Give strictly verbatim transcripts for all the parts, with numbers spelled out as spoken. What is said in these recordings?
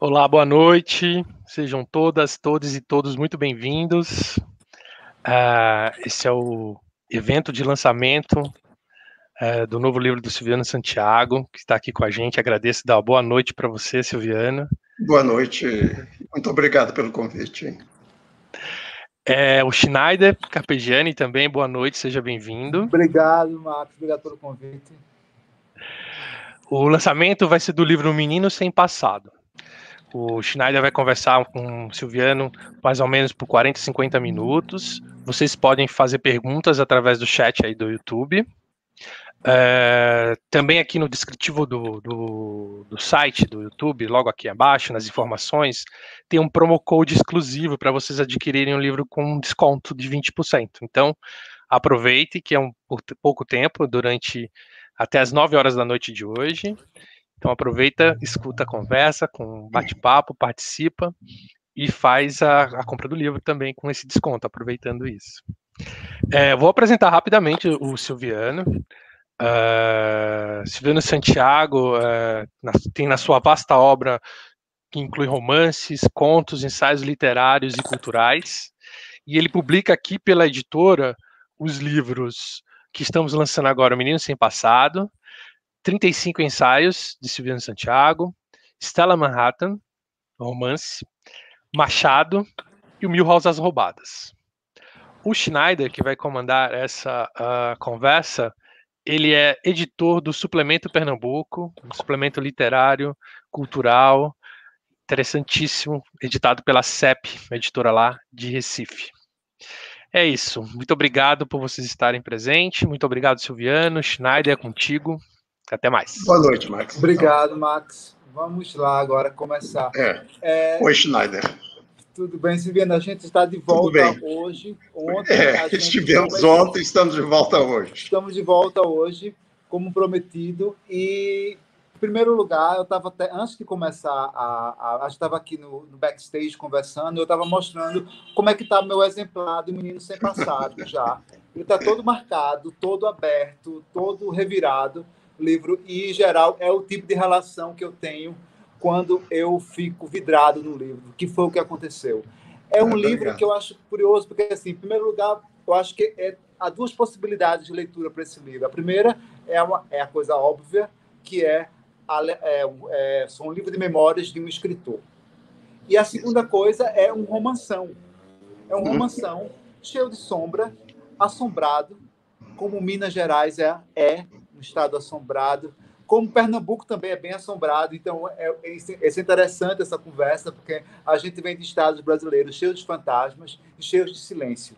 Olá, boa noite. Sejam todas, todos e todos muito bem-vindos. Ah, esse é o evento de lançamento eh, do novo livro do Silviano Santiago, que está aqui com a gente. Agradeço e dar uma boa noite para você, Silviano. Boa noite. Muito obrigado pelo convite. É, o Schneider Carpegiani também, boa noite, seja bem-vindo. Obrigado, Marcos. Obrigado pelo convite. O lançamento vai ser do livro Menino Sem Passado. O Schneider vai conversar com o Silviano mais ou menos por quarenta, cinquenta minutos. Vocês podem fazer perguntas através do chat aí do YouTube. É, também aqui no descritivo do, do, do site do YouTube, logo aqui abaixo, nas informações, tem um promo code exclusivo para vocês adquirirem o livro com desconto de vinte por cento. Então, aproveite, que é um por pouco tempo, durante até as nove horas da noite de hoje. Então aproveita, escuta a conversa, com bate-papo, participa e faz a, a compra do livro também com esse desconto, aproveitando isso. É, vou apresentar rapidamente o Silviano. Uh, Silviano Santiago uh, na, tem na sua vasta obra, que inclui romances, contos, ensaios literários e culturais, e ele publica aqui pela editora os livros que estamos lançando agora, O Menino Sem Passado, trinta e cinco ensaios de Silviano Santiago, Stella Manhattan, romance, Machado e o Mil Rosas Roubadas. O Schneider, que vai comandar essa uh, conversa, ele é editor do Suplemento Pernambuco, um suplemento literário, cultural, interessantíssimo, editado pela C E P, uma editora lá de Recife. É isso. Muito obrigado por vocês estarem presentes. Muito obrigado, Silviano. Schneider, é contigo. Até mais. Boa noite, Max. Obrigado, Max. Vamos lá agora começar. É. É... Oi, Schneider. Tudo bem, Silviano? A gente está de volta hoje. Ontem é, a gente estivemos começou... ontem, estamos de volta hoje. Estamos de volta hoje, como prometido. E, em primeiro lugar, eu estava até antes de começar a, a, a gente estava aqui no, no backstage conversando. Eu estava mostrando como é que está o meu exemplar do Menino Sem Passado já. Ele está todo marcado, todo aberto, todo revirado. Livro, e em geral é o tipo de relação que eu tenho quando eu fico vidrado no livro, que foi o que aconteceu. É um é, livro obrigado. Que eu acho curioso, porque, assim, em primeiro lugar, eu acho que é, há duas possibilidades de leitura para esse livro. A primeira é, uma, é a coisa óbvia, que é, a, é, é são um livro de memórias de um escritor. E a segunda coisa é um romanção. É um romanção cheio de sombra, assombrado, como Minas Gerais é, é um estado assombrado, como Pernambuco também é bem assombrado. Então é, é interessante essa conversa, porque a gente vem de estados brasileiros cheios de fantasmas e cheios de silêncio.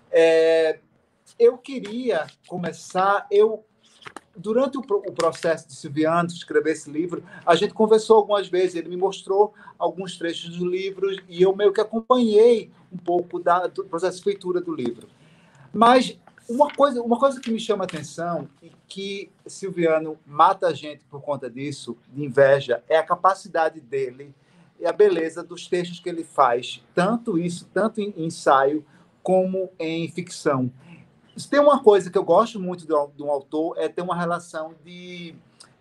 É, eu queria começar... Eu, durante o, o processo de Silviano de escrever esse livro, a gente conversou algumas vezes, ele me mostrou alguns trechos do livro e eu meio que acompanhei um pouco da, do processo de feitura do livro. Mas Uma coisa, uma coisa que me chama a atenção e que Silviano mata a gente por conta disso, de inveja, é a capacidade dele e a beleza dos textos que ele faz, tanto isso, tanto em ensaio como em ficção. Se tem uma coisa que eu gosto muito de um autor, é ter uma relação de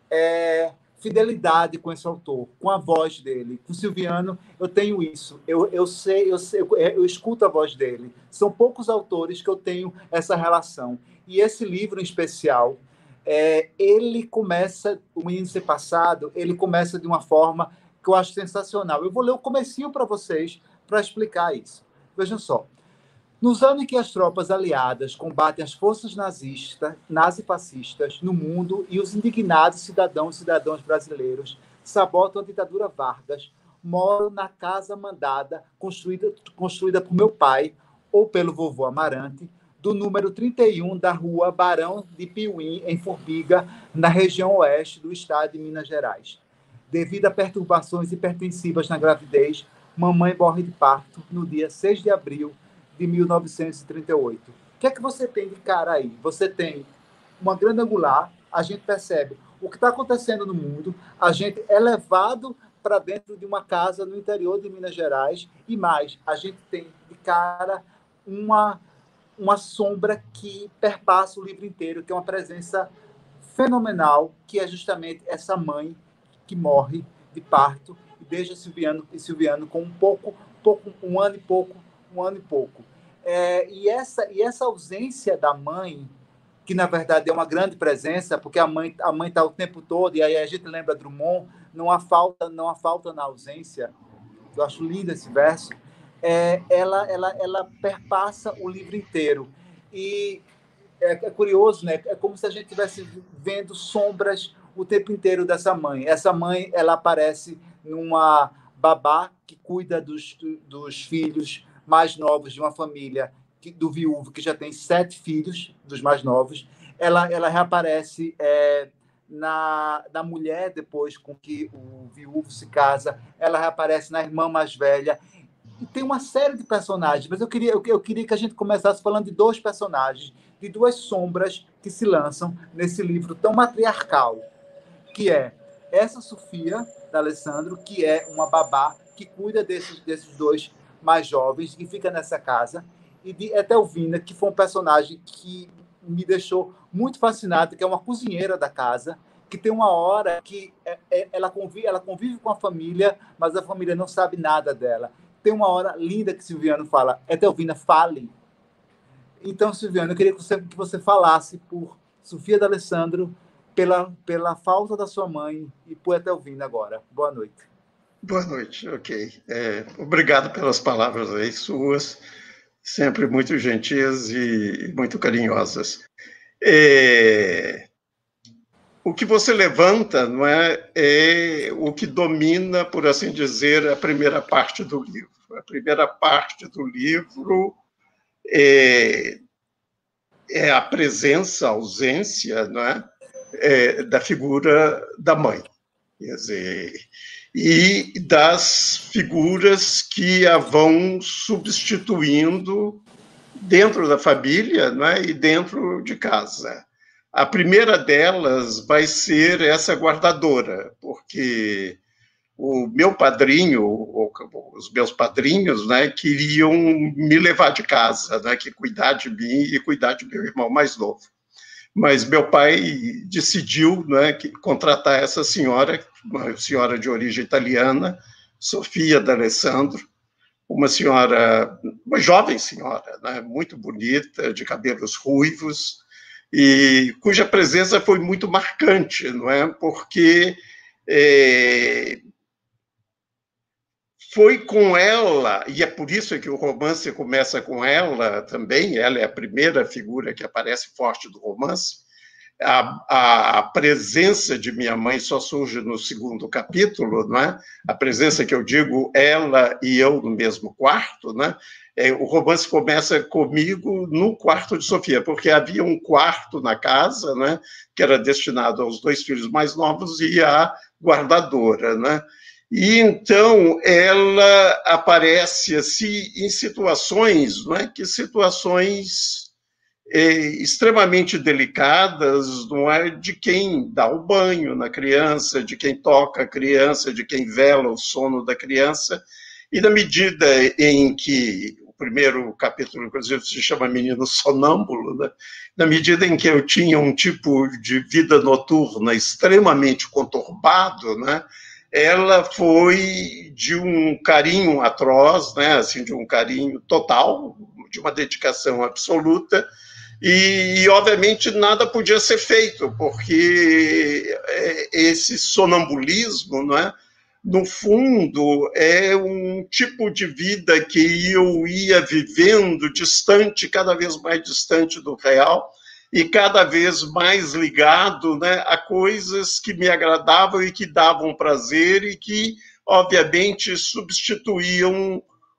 é, fidelidade com esse autor, com a voz dele. Com Silviano, eu tenho isso. Eu, eu sei, eu sei, eu, eu escuto a voz dele. São poucos autores que eu tenho essa relação. E esse livro em especial, é, ele começa, O Menino Sem Passado, ele começa de uma forma que eu acho sensacional. Eu vou ler o comecinho para vocês para explicar isso. Vejam só. Nos anos em que as tropas aliadas combatem as forças nazistas, nazifascistas no mundo e os indignados cidadãos e cidadãos brasileiros sabotam a ditadura Vargas, moro na casa mandada, construída, construída por meu pai, ou pelo vovô Amarante, do número trinta e um da rua Barão de Piuí, em Formiga, na região oeste do estado de Minas Gerais. Devido a perturbações hipertensivas na gravidez, mamãe morre de parto no dia seis de abril de mil novecentos e trinta e oito. O que é que você tem de cara aí? Você tem uma grande angular, a gente percebe o que está acontecendo no mundo, a gente é levado para dentro de uma casa no interior de Minas Gerais e mais, a gente tem de cara uma, uma sombra que perpassa o livro inteiro, que é uma presença fenomenal, que é justamente essa mãe que morre de parto e deixa Silviano e Silviano com um pouco, pouco, um ano e pouco, um ano e pouco. É, e essa e essa ausência da mãe, que na verdade é uma grande presença, porque a mãe a mãe está o tempo todo, e aí a gente lembra Drummond, não há falta, não há falta na ausência. Eu acho lindo esse verso. É, ela, ela, ela perpassa o livro inteiro. E é, é curioso, né? É como se a gente estivesse vendo sombras o tempo inteiro dessa mãe. Essa mãe, ela aparece numa babá que cuida dos, dos filhos mais novos de uma família que, do viúvo, que já tem sete filhos, dos mais novos. Ela, ela reaparece é, na, na mulher, depois com que o viúvo se casa. Ela reaparece na irmã mais velha. E tem uma série de personagens, mas eu queria, eu, eu queria que a gente começasse falando de dois personagens, de duas sombras que se lançam nesse livro tão matriarcal, que é essa Sofia, da Alessandro, que é uma babá que cuida desses, desses dois mais jovens, que fica nessa casa, e de Etelvina, que foi um personagem que me deixou muito fascinado, que é uma cozinheira da casa, que tem uma hora que ela convive, ela convive com a família, mas a família não sabe nada dela. Tem uma hora linda que Silviano fala, Etelvina, fale. Então, Silviano, eu queria que você, que você falasse por Sofia D'Alessandro, pela, pela falta da sua mãe, e por Etelvina agora. Boa noite. Boa noite, ok. É, obrigado pelas palavras aí suas, sempre muito gentis e muito carinhosas. É, o que você levanta, não é, é o que domina, por assim dizer, a primeira parte do livro. A primeira parte do livro é, é a presença, a ausência, não é, é, da figura da mãe. Quer dizer, e das figuras que a vão substituindo dentro da família, não é, e dentro de casa. A primeira delas vai ser essa guardadora, porque o meu padrinho, os meus padrinhos, né, queriam me levar de casa, né, que cuidar de mim e cuidar de meu irmão mais novo. Mas meu pai decidiu, né, que, contratar essa senhora, uma senhora de origem italiana, Sofia D'Alessandro, uma senhora, uma jovem senhora, né, muito bonita, de cabelos ruivos, e cuja presença foi muito marcante, não é? Porque é, foi com ela, e é por isso que o romance começa com ela também, ela é a primeira figura que aparece forte do romance. A, a presença de minha mãe só surge no segundo capítulo, não é? A presença que eu digo, ela e eu no mesmo quarto, né? É, o romance começa comigo no quarto de Sofia, porque havia um quarto na casa, né, que era destinado aos dois filhos mais novos e à guardadora, né? E então ela aparece assim em situações, não é, que situações é, extremamente delicadas, não é, de quem dá o banho na criança, de quem toca a criança, de quem vela o sono da criança. E na medida em que o primeiro capítulo, inclusive, se chama Menino Sonâmbulo, né? Na medida em que eu tinha um tipo de vida noturna extremamente conturbado, né? Ela foi de um carinho atroz, né? Assim, de um carinho total, de uma dedicação absoluta, e, e obviamente nada podia ser feito, porque esse sonambulismo, não é? No fundo, é um tipo de vida que eu ia vivendo distante, cada vez mais distante do real, e cada vez mais ligado, né, a coisas que me agradavam e que davam prazer e que, obviamente, substituíam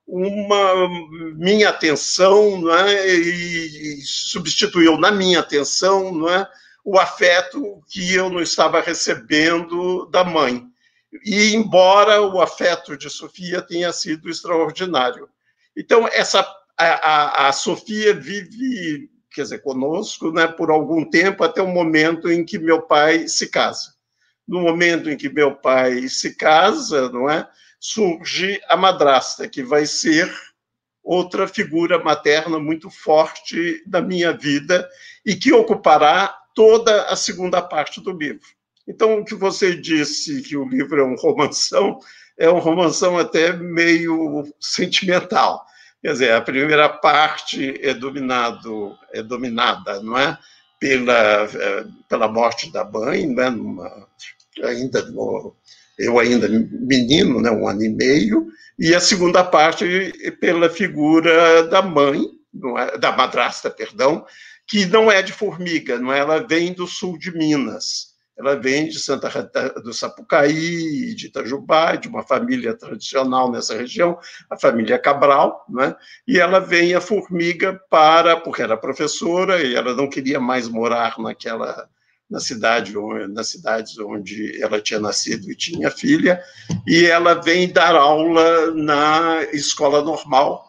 uma minha atenção, né, e substituíam na minha atenção, né, o afeto que eu não estava recebendo da mãe. E embora o afeto de Sofia tenha sido extraordinário. Então, essa, a, a, a Sofia vive, quer dizer, conosco, né, por algum tempo, até o momento em que meu pai se casa. No momento em que meu pai se casa, não é, surge a madrasta, que vai ser outra figura materna muito forte da minha vida e que ocupará toda a segunda parte do livro. Então, o que você disse que o livro é um romanção, é um romanção até meio sentimental. Quer dizer, a primeira parte é, dominado, é dominada, não é? Pela, pela morte da mãe, né? Numa, ainda no, eu ainda menino, né? Um ano e meio, e a segunda parte pela figura da mãe, não é? Da madrasta, perdão, que não é de Formiga, não é? Ela vem do sul de Minas. Ela vem de Santa Rita do Sapucaí, de Itajubá, de uma família tradicional nessa região, a família Cabral, né? E ela vem a Formiga para, porque era professora e ela não queria mais morar naquela na cidade, nas cidades onde ela tinha nascido e tinha filha, e ela vem dar aula na escola normal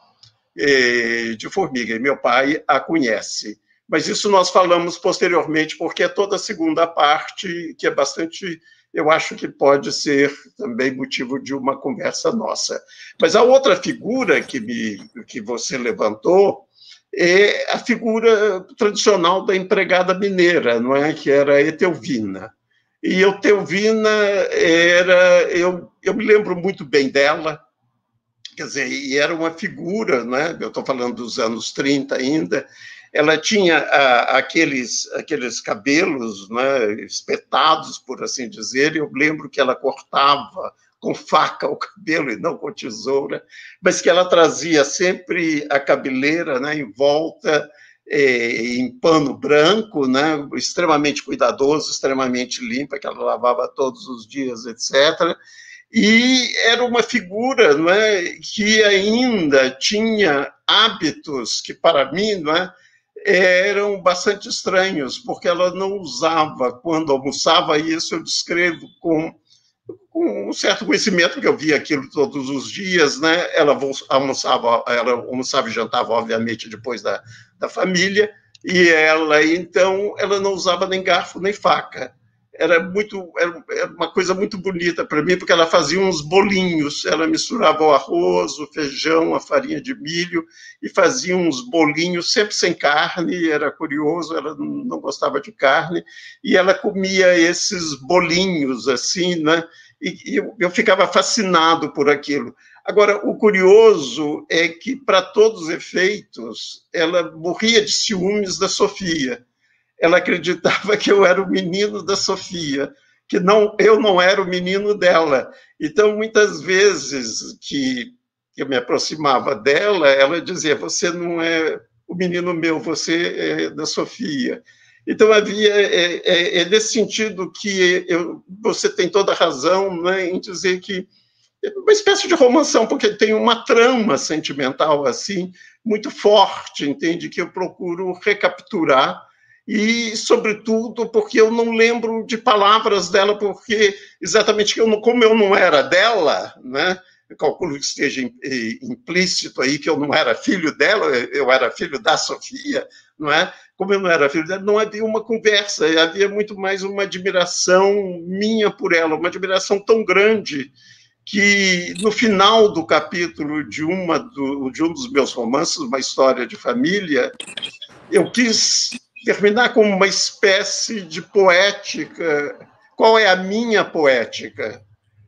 de Formiga. E meu pai a conhece. Mas isso nós falamos posteriormente, porque é toda a segunda parte, que é bastante, eu acho que pode ser também motivo de uma conversa nossa. Mas a outra figura que, me, que você levantou é a figura tradicional da empregada mineira, não é? Que era a Etelvina. E a Etelvina era, eu, eu me lembro muito bem dela, quer dizer, e era uma figura, né? Eu estou falando dos anos trinta ainda. Ela tinha ah, aqueles, aqueles cabelos, né, espetados, por assim dizer, e eu lembro que ela cortava com faca o cabelo e não com tesoura, mas que ela trazia sempre a cabeleira, né, em volta, eh, em pano branco, né, extremamente cuidadoso, extremamente limpa, que ela lavava todos os dias, etcétera. E era uma figura, não é, que ainda tinha hábitos que, para mim, não é, eram bastante estranhos, porque ela não usava, quando almoçava, e isso eu descrevo com, com um certo conhecimento, porque eu via aquilo todos os dias, né? Ela almoçava, ela almoçava e jantava, obviamente, depois da, da família, e ela, então, ela não usava nem garfo nem faca. Era, muito, era uma coisa muito bonita para mim, porque ela fazia uns bolinhos, ela misturava o arroz, o feijão, a farinha de milho, e fazia uns bolinhos, sempre sem carne, era curioso, ela não gostava de carne, e ela comia esses bolinhos, assim, né? E, e eu, eu ficava fascinado por aquilo. Agora, o curioso é que, para todos os efeitos, ela morria de ciúmes da Sofia. Ela acreditava que eu era o menino da Sofia, que não, eu não era o menino dela. Então, muitas vezes que eu me aproximava dela, ela dizia, você não é o menino meu, você é da Sofia. Então, havia, é, é, é nesse sentido que eu, você tem toda a razão, né, em dizer que é uma espécie de romanção, porque tem uma trama sentimental assim, muito forte, entende? Que eu procuro recapturar, e, sobretudo, porque eu não lembro de palavras dela, porque exatamente eu não, como eu não era dela, né? Eu calculo que esteja implícito aí que eu não era filho dela, eu era filho da Sofia, não é? Como eu não era filho dela, não havia uma conversa, havia muito mais uma admiração minha por ela, uma admiração tão grande que, no final do capítulo de, uma do, de um dos meus romances, Uma História de Família, eu quis terminar com uma espécie de poética. Qual é a minha poética?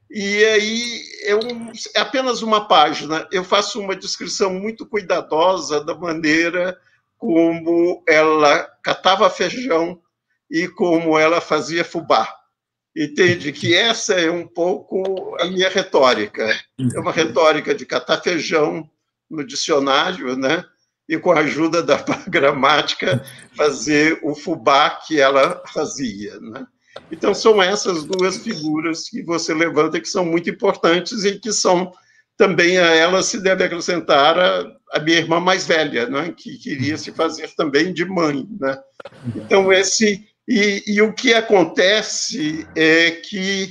E aí eu, é apenas uma página. Eu faço uma descrição muito cuidadosa da maneira como ela catava feijão e como ela fazia fubá. Entende? Que essa é um pouco a minha retórica. É uma retórica de catar feijão no dicionário, né? E com a ajuda da gramática fazer o fubá que ela fazia, né? Então, são essas duas figuras que você levanta que são muito importantes e que são também a ela se deve acrescentar a, a minha irmã mais velha, né? Que queria se fazer também de mãe, né? Então, esse... E, e o que acontece é que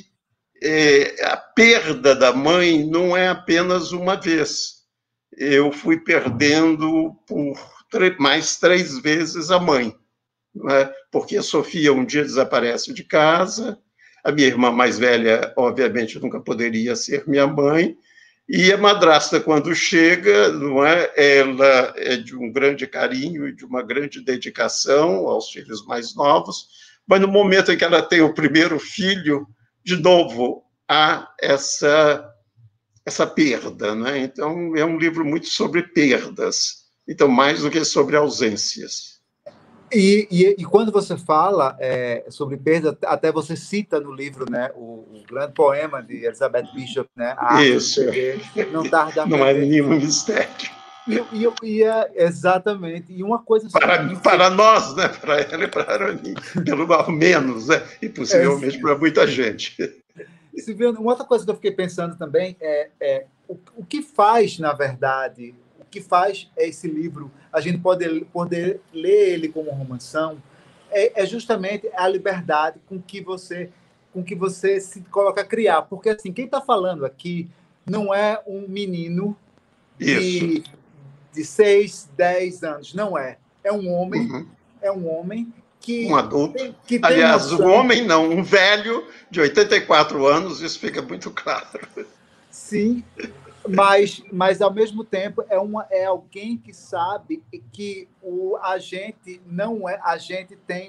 é, a perda da mãe não é apenas uma vez. Eu fui perdendo por mais três vezes a mãe, né? Porque a Sofia um dia desaparece de casa, a minha irmã mais velha, obviamente, nunca poderia ser minha mãe, e a madrasta, quando chega, não é, ela é de um grande carinho e de uma grande dedicação aos filhos mais novos, mas no momento em que ela tem o primeiro filho, de novo, há essa, essa perda, né? Então, é um livro muito sobre perdas, então, mais do que sobre ausências. E, e, e quando você fala é, sobre perda, até você cita no livro, né, o, o grande poema de Elizabeth Bishop, né, A Arte Isso. de Perder, Não Tarda a Não é Perder. nenhum mistério. E, e, e é, exatamente, e uma coisa... Para, para nós, né? Para ela e para mim, pelo menos, né? E possivelmente é, para muita gente. Silviano, uma outra coisa que eu fiquei pensando também é, é o, o que faz, na verdade, o que faz esse livro, a gente poder, poder ler ele como romanção, é, é justamente a liberdade com que você, com que você se coloca a criar. Porque, assim, quem está falando aqui não é um menino de, de seis, dez anos, não é. É um homem, uhum. é um homem que... Um adulto. Tem, que Aliás, tem um homem não, um velho de oitenta e quatro anos, isso fica muito claro. Sim, mas, mas ao mesmo tempo é, uma, é alguém que sabe que o, a gente não é, a gente tem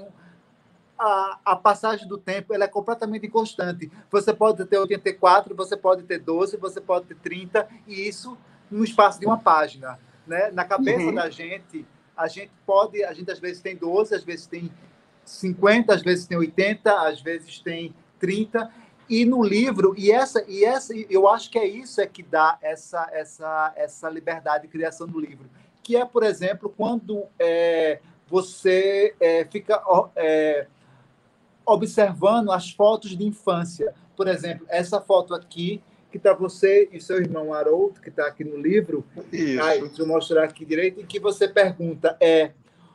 a, a passagem do tempo, ela é completamente inconstante. Você pode ter oitenta e quatro, você pode ter doze, você pode ter trinta, e isso no espaço de uma página, né? Na cabeça uhum. da gente, a gente pode, a gente às vezes tem doze, às vezes tem cinquenta, às vezes tem oitenta, às vezes tem trinta, e no livro, e essa, e essa, eu acho que é isso é que dá essa, essa, essa liberdade de criação do livro, que é, por exemplo, quando é, você é, fica é, observando as fotos de infância. Por exemplo, essa foto aqui, que está você e seu irmão Harold, que está aqui no livro, isso. Aí, deixa eu mostrar aqui direito, em que você pergunta, é,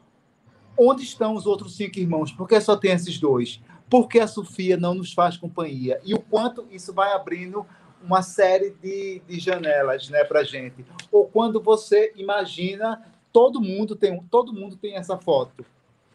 onde estão os outros cinco irmãos? Por que só tem esses dois? Por que a Sofia não nos faz companhia? E o quanto isso vai abrindo uma série de, de janelas, né, para a gente. Ou quando você imagina, todo mundo tem, todo mundo tem essa foto.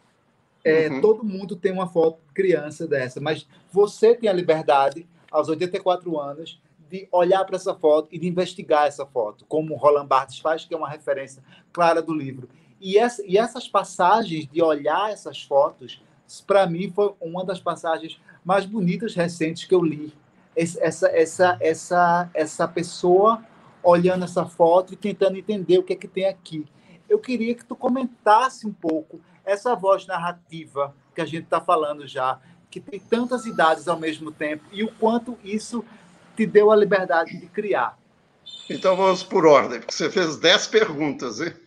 É, uhum. Todo mundo tem uma foto de criança dessa, mas você tem a liberdade, aos oitenta e quatro anos, de olhar para essa foto e de investigar essa foto, como o Roland Barthes faz, que é uma referência clara do livro. E, essa, e essas passagens de olhar essas fotos, para mim, foi uma das passagens mais bonitas recentes que eu li. Essa, essa, essa, essa pessoa olhando essa foto e tentando entender o que é que tem aqui. Eu queria que tu comentasse um pouco essa voz narrativa que a gente está falando já, que tem tantas idades ao mesmo tempo, e o quanto isso te deu a liberdade de criar. Então, vamos por ordem, porque você fez dez perguntas, hein?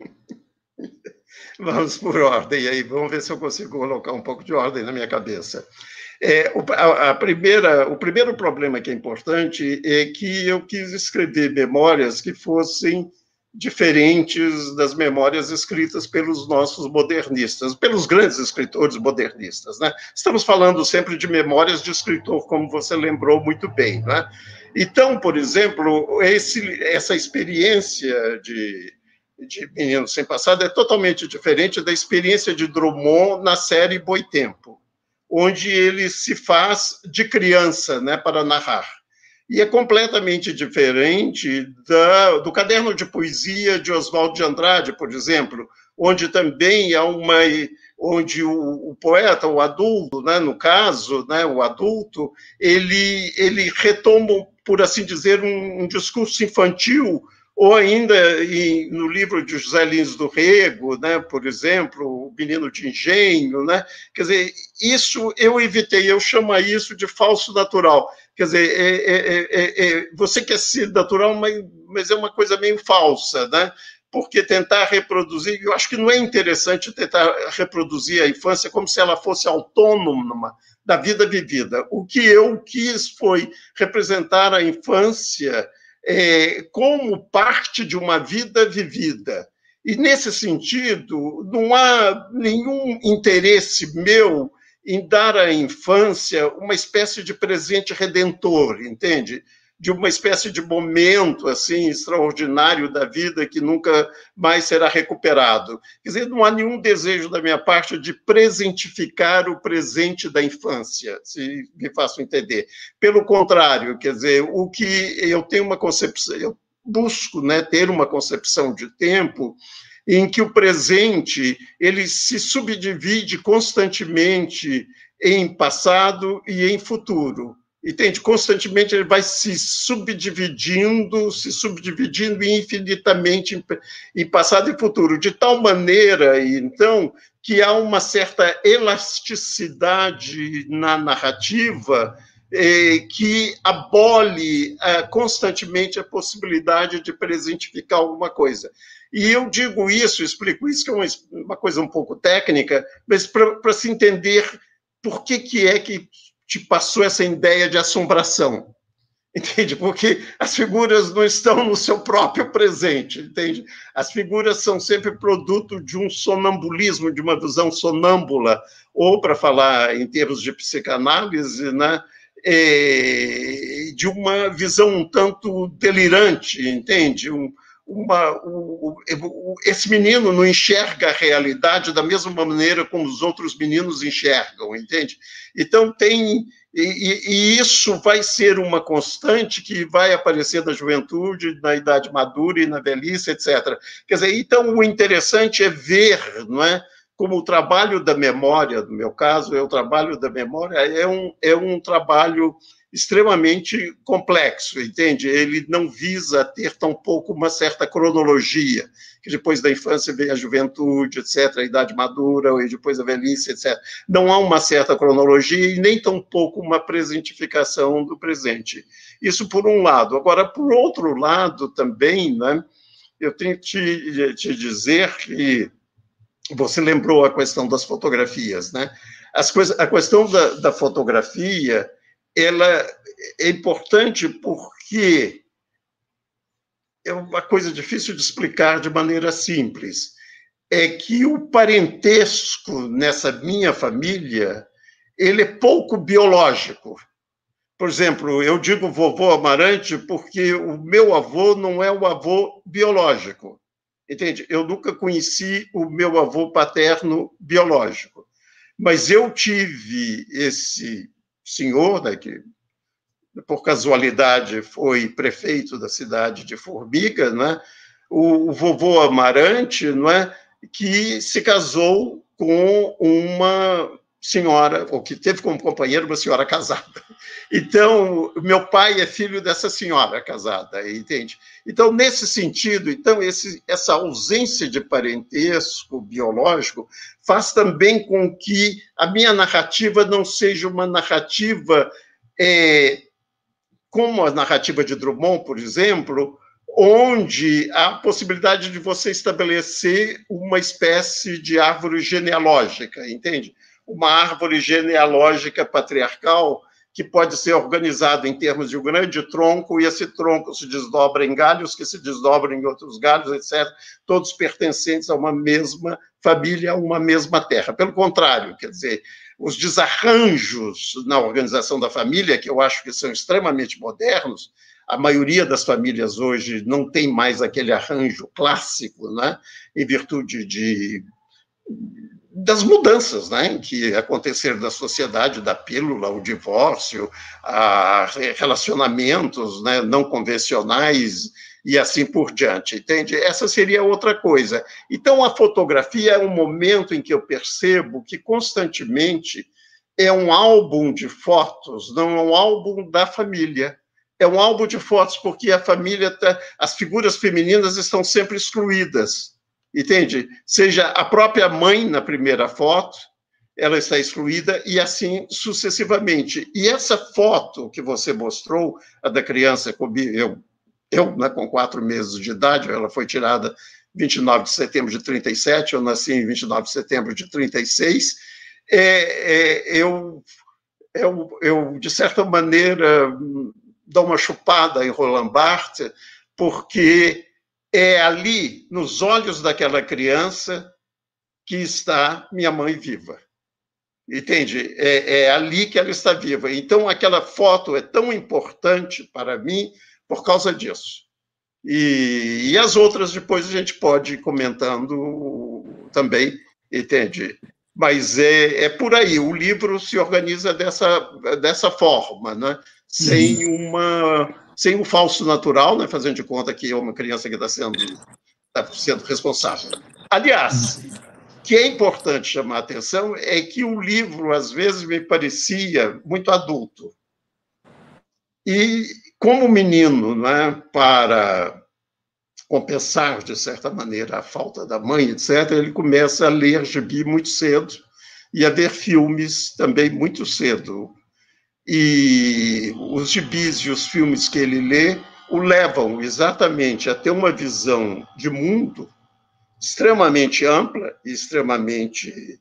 Vamos por ordem, aí vamos ver se eu consigo colocar um pouco de ordem na minha cabeça. É, o, a, a primeira, o primeiro problema que é importante é que eu quis escrever memórias que fossem diferentes das memórias escritas pelos nossos modernistas, pelos grandes escritores modernistas, né? Estamos falando sempre de memórias de escritor, como você lembrou muito bem, né? Então, por exemplo, esse, essa experiência de, de Menino Sem Passado é totalmente diferente da experiência de Drummond na série Boitempo, onde ele se faz de criança, né, para narrar. E é completamente diferente da, do caderno de poesia de Oswald de Andrade, por exemplo, onde também há uma... onde o, o poeta, o adulto, né, no caso, né, o adulto, ele, ele retoma, por assim dizer, um, um discurso infantil, ou ainda em, no livro de José Lins do Rego, né, por exemplo, O Menino de Engenho, né? Quer dizer, isso eu evitei, eu chamo isso de falso natural. Quer dizer, é, é, é, é, você quer ser natural, mas, mas é uma coisa meio falsa, né? Porque tentar reproduzir, eu acho que não é interessante tentar reproduzir a infância como se ela fosse autônoma da vida vivida. O que eu quis foi representar a infância é, como parte de uma vida vivida. E, nesse sentido, não há nenhum interesse meu em dar à infância uma espécie de presente redentor, entende? De uma espécie de momento assim extraordinário da vida que nunca mais será recuperado. Quer dizer, não há nenhum desejo da minha parte de presentificar o presente da infância, se me faço entender. Pelo contrário, quer dizer, o que eu tenho uma concepção, eu busco, né, ter uma concepção de tempo em que o presente ele se subdivide constantemente em passado e em futuro. Entende? Constantemente ele vai se subdividindo, se subdividindo infinitamente em, em passado e futuro, de tal maneira, então, que há uma certa elasticidade na narrativa eh, que abole eh, constantemente a possibilidade de presentificar alguma coisa. E eu digo isso, explico isso, que é uma, uma coisa um pouco técnica, mas para se entender por que, que é que te passou essa ideia de assombração, entende? Porque as figuras não estão no seu próprio presente, entende? As figuras são sempre produto de um sonambulismo, de uma visão sonâmbula, ou, para falar em termos de psicanálise, né, é, de uma visão um tanto delirante, entende? Um, Uma, o, o, esse menino não enxerga a realidade da mesma maneira como os outros meninos enxergam, entende? Então, tem... E, e isso vai ser uma constante que vai aparecer na juventude, na idade madura e na velhice, etcétera. Quer dizer, então, o interessante é ver, não é? Como o trabalho da memória, no meu caso, é o trabalho da memória, é um, é um trabalho extremamente complexo, entende? Ele não visa ter tão pouco uma certa cronologia, que depois da infância vem a juventude, etcétera, a idade madura, e depois a velhice, etcétera. Não há uma certa cronologia e nem tão pouco uma presentificação do presente. Isso por um lado. Agora, por outro lado também, né, eu tenho que te, te dizer que você lembrou a questão das fotografias, né? As coisas, a questão da, da fotografia, ela é importante porque é uma coisa difícil de explicar de maneira simples. É que o parentesco nessa minha família, ele é pouco biológico. Por exemplo, eu digo vovô Amarante porque o meu avô não é o avô biológico. Entende? Eu nunca conheci o meu avô paterno biológico. Mas eu tive esse senhor, né, que por casualidade foi prefeito da cidade de Formiga, né, o, o vovô Amarante, não é, que se casou com uma senhora, ou que teve como companheira uma senhora casada. Então, meu pai é filho dessa senhora casada, entende? Então, nesse sentido, então, esse, essa ausência de parentesco biológico faz também com que a minha narrativa não seja uma narrativa é, como a narrativa de Drummond, por exemplo, onde há a possibilidade de você estabelecer uma espécie de árvore genealógica, entende? Uma árvore genealógica patriarcal que pode ser organizada em termos de um grande tronco, e esse tronco se desdobra em galhos, que se desdobram em outros galhos, etcétera, todos pertencentes a uma mesma família, a uma mesma terra. Pelo contrário, quer dizer, os desarranjos na organização da família, que eu acho que são extremamente modernos, a maioria das famílias hoje não tem mais aquele arranjo clássico, né, em virtude de... das mudanças, né, que aconteceram na sociedade, da pílula, o divórcio, a relacionamentos, né, não convencionais e assim por diante, entende? Essa seria outra coisa. Então, a fotografia é um momento em que eu percebo que constantemente é um álbum de fotos, não é um álbum da família. É um álbum de fotos porque a família, tá, as figuras femininas estão sempre excluídas. Entende? Seja a própria mãe na primeira foto, ela está excluída, e assim sucessivamente. E essa foto que você mostrou, a da criança, eu, eu né, com quatro meses de idade, ela foi tirada vinte e nove de setembro de trinta e sete, eu nasci em vinte e nove de setembro de trinta e seis, é, é, eu, eu, eu, de certa maneira, dou uma chupada em Roland Barthes, porque é ali, nos olhos daquela criança, que está minha mãe viva. Entende? É, é ali que ela está viva. Então, aquela foto é tão importante para mim por causa disso. E, e as outras, depois, a gente pode ir comentando também, entende? Mas é, é por aí. O livro se organiza dessa, dessa forma, né? Sem uma... sem o falso natural, né, fazendo de conta que é uma criança que está sendo, tá sendo responsável. Aliás, que é importante chamar a atenção é que o livro, às vezes, me parecia muito adulto. E, como menino, né, para compensar, de certa maneira, a falta da mãe, etcétera, ele começa a ler gibi muito cedo e a ver filmes também muito cedo. E os gibis e os filmes que ele lê o levam exatamente a ter uma visão de mundo extremamente ampla e extremamente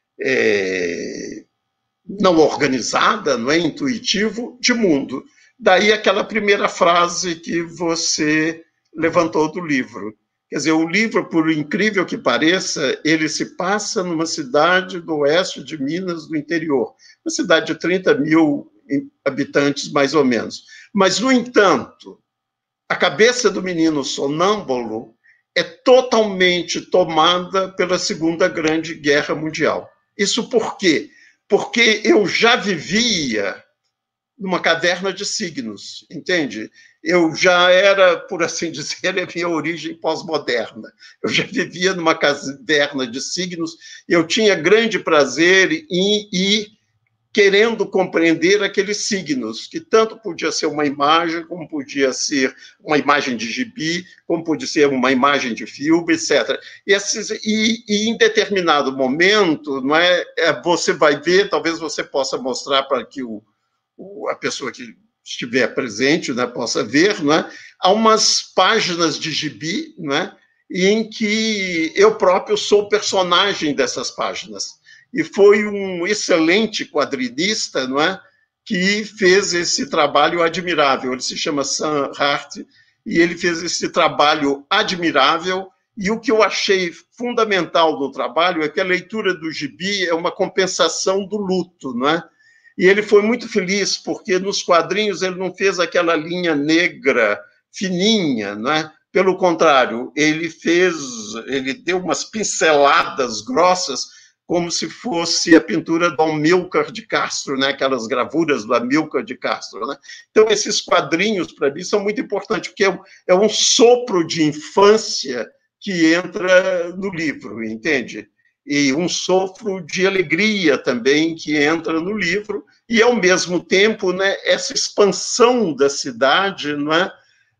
é, não organizada, não é intuitivo, de mundo. Daí aquela primeira frase que você levantou do livro. Quer dizer, o livro, por incrível que pareça, ele se passa numa cidade do oeste de Minas, do interior, uma cidade de trinta mil habitantes, mais ou menos. Mas, no entanto, a cabeça do menino sonâmbulo é totalmente tomada pela Segunda Grande Guerra Mundial. Isso por quê? Porque eu já vivia numa caverna de signos, entende? Eu já era, por assim dizer, a minha origem pós-moderna. Eu já vivia numa caverna de signos, eu tinha grande prazer em ir querendo compreender aqueles signos, que tanto podia ser uma imagem, como podia ser uma imagem de gibi, como podia ser uma imagem de filme, etcétera. E, esses, e, e em determinado momento, não é, você vai ver, talvez você possa mostrar para que o, o, a pessoa que estiver presente, né, possa ver, não é, há umas páginas de gibi, não é, em que eu próprio sou personagem dessas páginas. E foi um excelente quadrinista, não é, que fez esse trabalho admirável. Ele se chama Sam Hart, e ele fez esse trabalho admirável. E o que eu achei fundamental no trabalho é que a leitura do gibi é uma compensação do luto, não é? E ele foi muito feliz, porque nos quadrinhos ele não fez aquela linha negra fininha, não é? Pelo contrário, ele fez, ele deu umas pinceladas grossas, como se fosse a pintura do Amílcar de Castro, né? Aquelas gravuras do Amílcar de Castro. Né? Então, esses quadrinhos, para mim, são muito importantes, porque é um, é um sopro de infância que entra no livro, entende? E um sopro de alegria também que entra no livro, e, ao mesmo tempo, né, essa expansão da cidade, não é?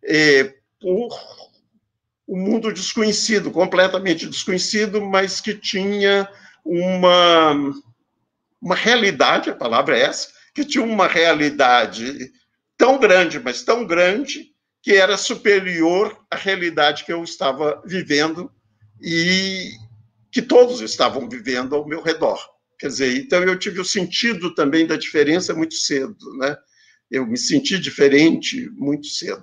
É, por um mundo desconhecido, completamente desconhecido, mas que tinha uma, uma realidade, a palavra é essa, que tinha uma realidade tão grande, mas tão grande, que era superior à realidade que eu estava vivendo e que todos estavam vivendo ao meu redor. Quer dizer, então eu tive o sentido também da diferença muito cedo, né? Eu me senti diferente muito cedo.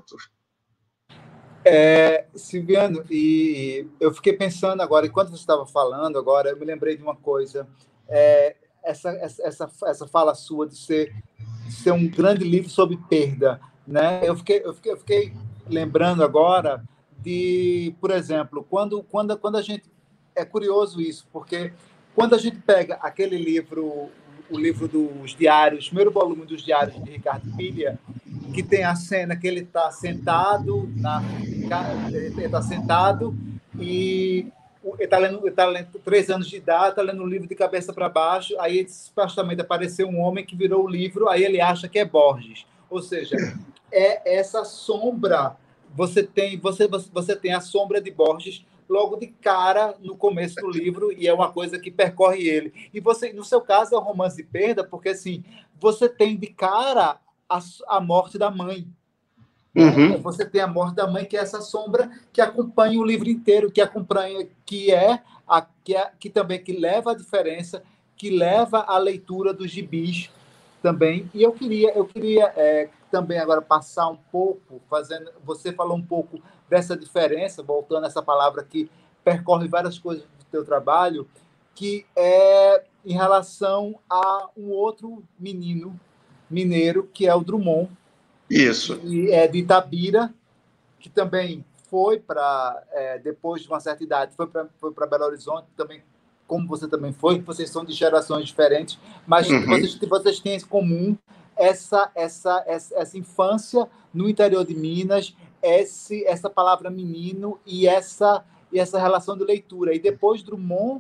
É, Silviano, e eu fiquei pensando agora, enquanto você estava falando agora, eu me lembrei de uma coisa, é, essa, essa, essa fala sua de ser, de ser um grande livro sobre perda, né? Eu fiquei, eu fiquei, eu fiquei lembrando agora de, por exemplo, quando, quando, quando a gente... É curioso isso, porque quando a gente pega aquele livro, o livro dos diários, o primeiro volume dos diários de Ricardo Pilha, que tem a cena que ele está sentado, na, ele está sentado e ele está lendo, ele tá lendo três anos de idade, está lendo um livro de cabeça para baixo, aí supostamente apareceu um homem que virou o livro, aí ele acha que é Borges. Ou seja, é essa sombra, você tem, você, você tem a sombra de Borges logo de cara no começo do livro, e é uma coisa que percorre ele. E você, no seu caso, é um romance de perda, porque assim, você tem de cara A, a morte da mãe. Uhum. Você tem a morte da mãe, que é essa sombra que acompanha o livro inteiro, que acompanha, que é a que, é, que também que leva a diferença, que leva a leitura dos gibis também. E eu queria, eu queria é, também agora passar um pouco, fazendo. Você falou um pouco dessa diferença, voltando a essa palavra que percorre várias coisas do teu trabalho, que é em relação a um outro menino mineiro, que é o Drummond. Isso. E é de Itabira, que também foi para, é, depois de uma certa idade, foi para foi para Belo Horizonte, também, como você também foi, vocês são de gerações diferentes, mas uhum. vocês, vocês têm em comum essa, essa, essa, essa infância no interior de Minas, esse, essa palavra menino e essa, e essa relação de leitura. E depois Drummond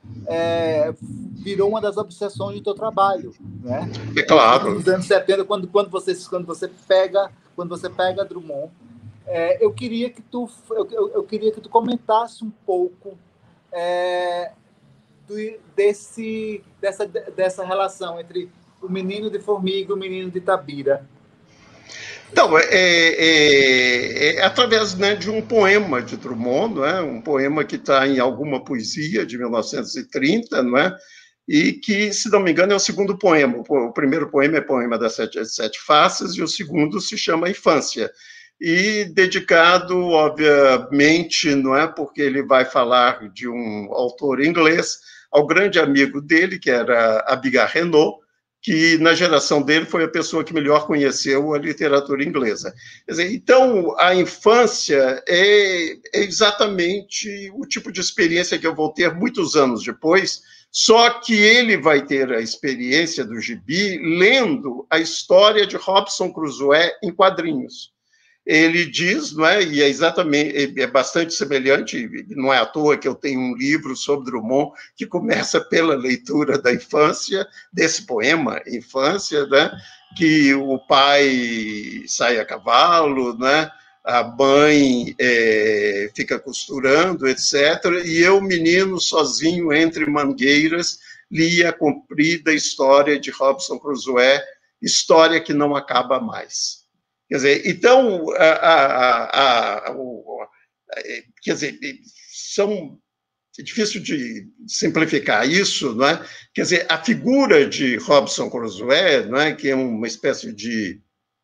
é, virou uma das obsessões do teu trabalho, né? É claro. Nos anos setenta, quando, quando, você, quando, você, pega, quando você pega Drummond, é, eu, queria que tu, eu, eu, eu queria que tu comentasse um pouco é, do, desse, dessa, dessa relação entre o Menino de Formiga e o Menino de Itabira. Então, é, é, é através, né, de um poema de Drummond, não é? Um poema que está em Alguma Poesia, de mil novecentos e trinta, não é? E que, se não me engano, é o segundo poema. O primeiro poema é Poema das Sete, Sete Faces, e o segundo se chama Infância. E dedicado, obviamente, não é? Porque ele vai falar de um autor inglês, ao grande amigo dele, que era Abigail Renaud, que na geração dele foi a pessoa que melhor conheceu a literatura inglesa. Quer dizer, então, a infância é, é exatamente o tipo de experiência que eu vou ter muitos anos depois, só que ele vai ter a experiência do gibi lendo a história de Robinson Crusoe em quadrinhos. Ele diz, não é, e é exatamente, é bastante semelhante, não é à toa que eu tenho um livro sobre Drummond que começa pela leitura da infância, desse poema, Infância, né, que o pai sai a cavalo, né, a mãe é, fica costurando, etcétera, e eu, menino, sozinho entre mangueiras, lia a comprida história de Robinson Crusoe, história que não acaba mais. Quer dizer, então, a, a, a, a, quer dizer, são, é difícil de simplificar isso, não é? Quer dizer, a figura de Robinson Crusoe, não é? Que é uma espécie de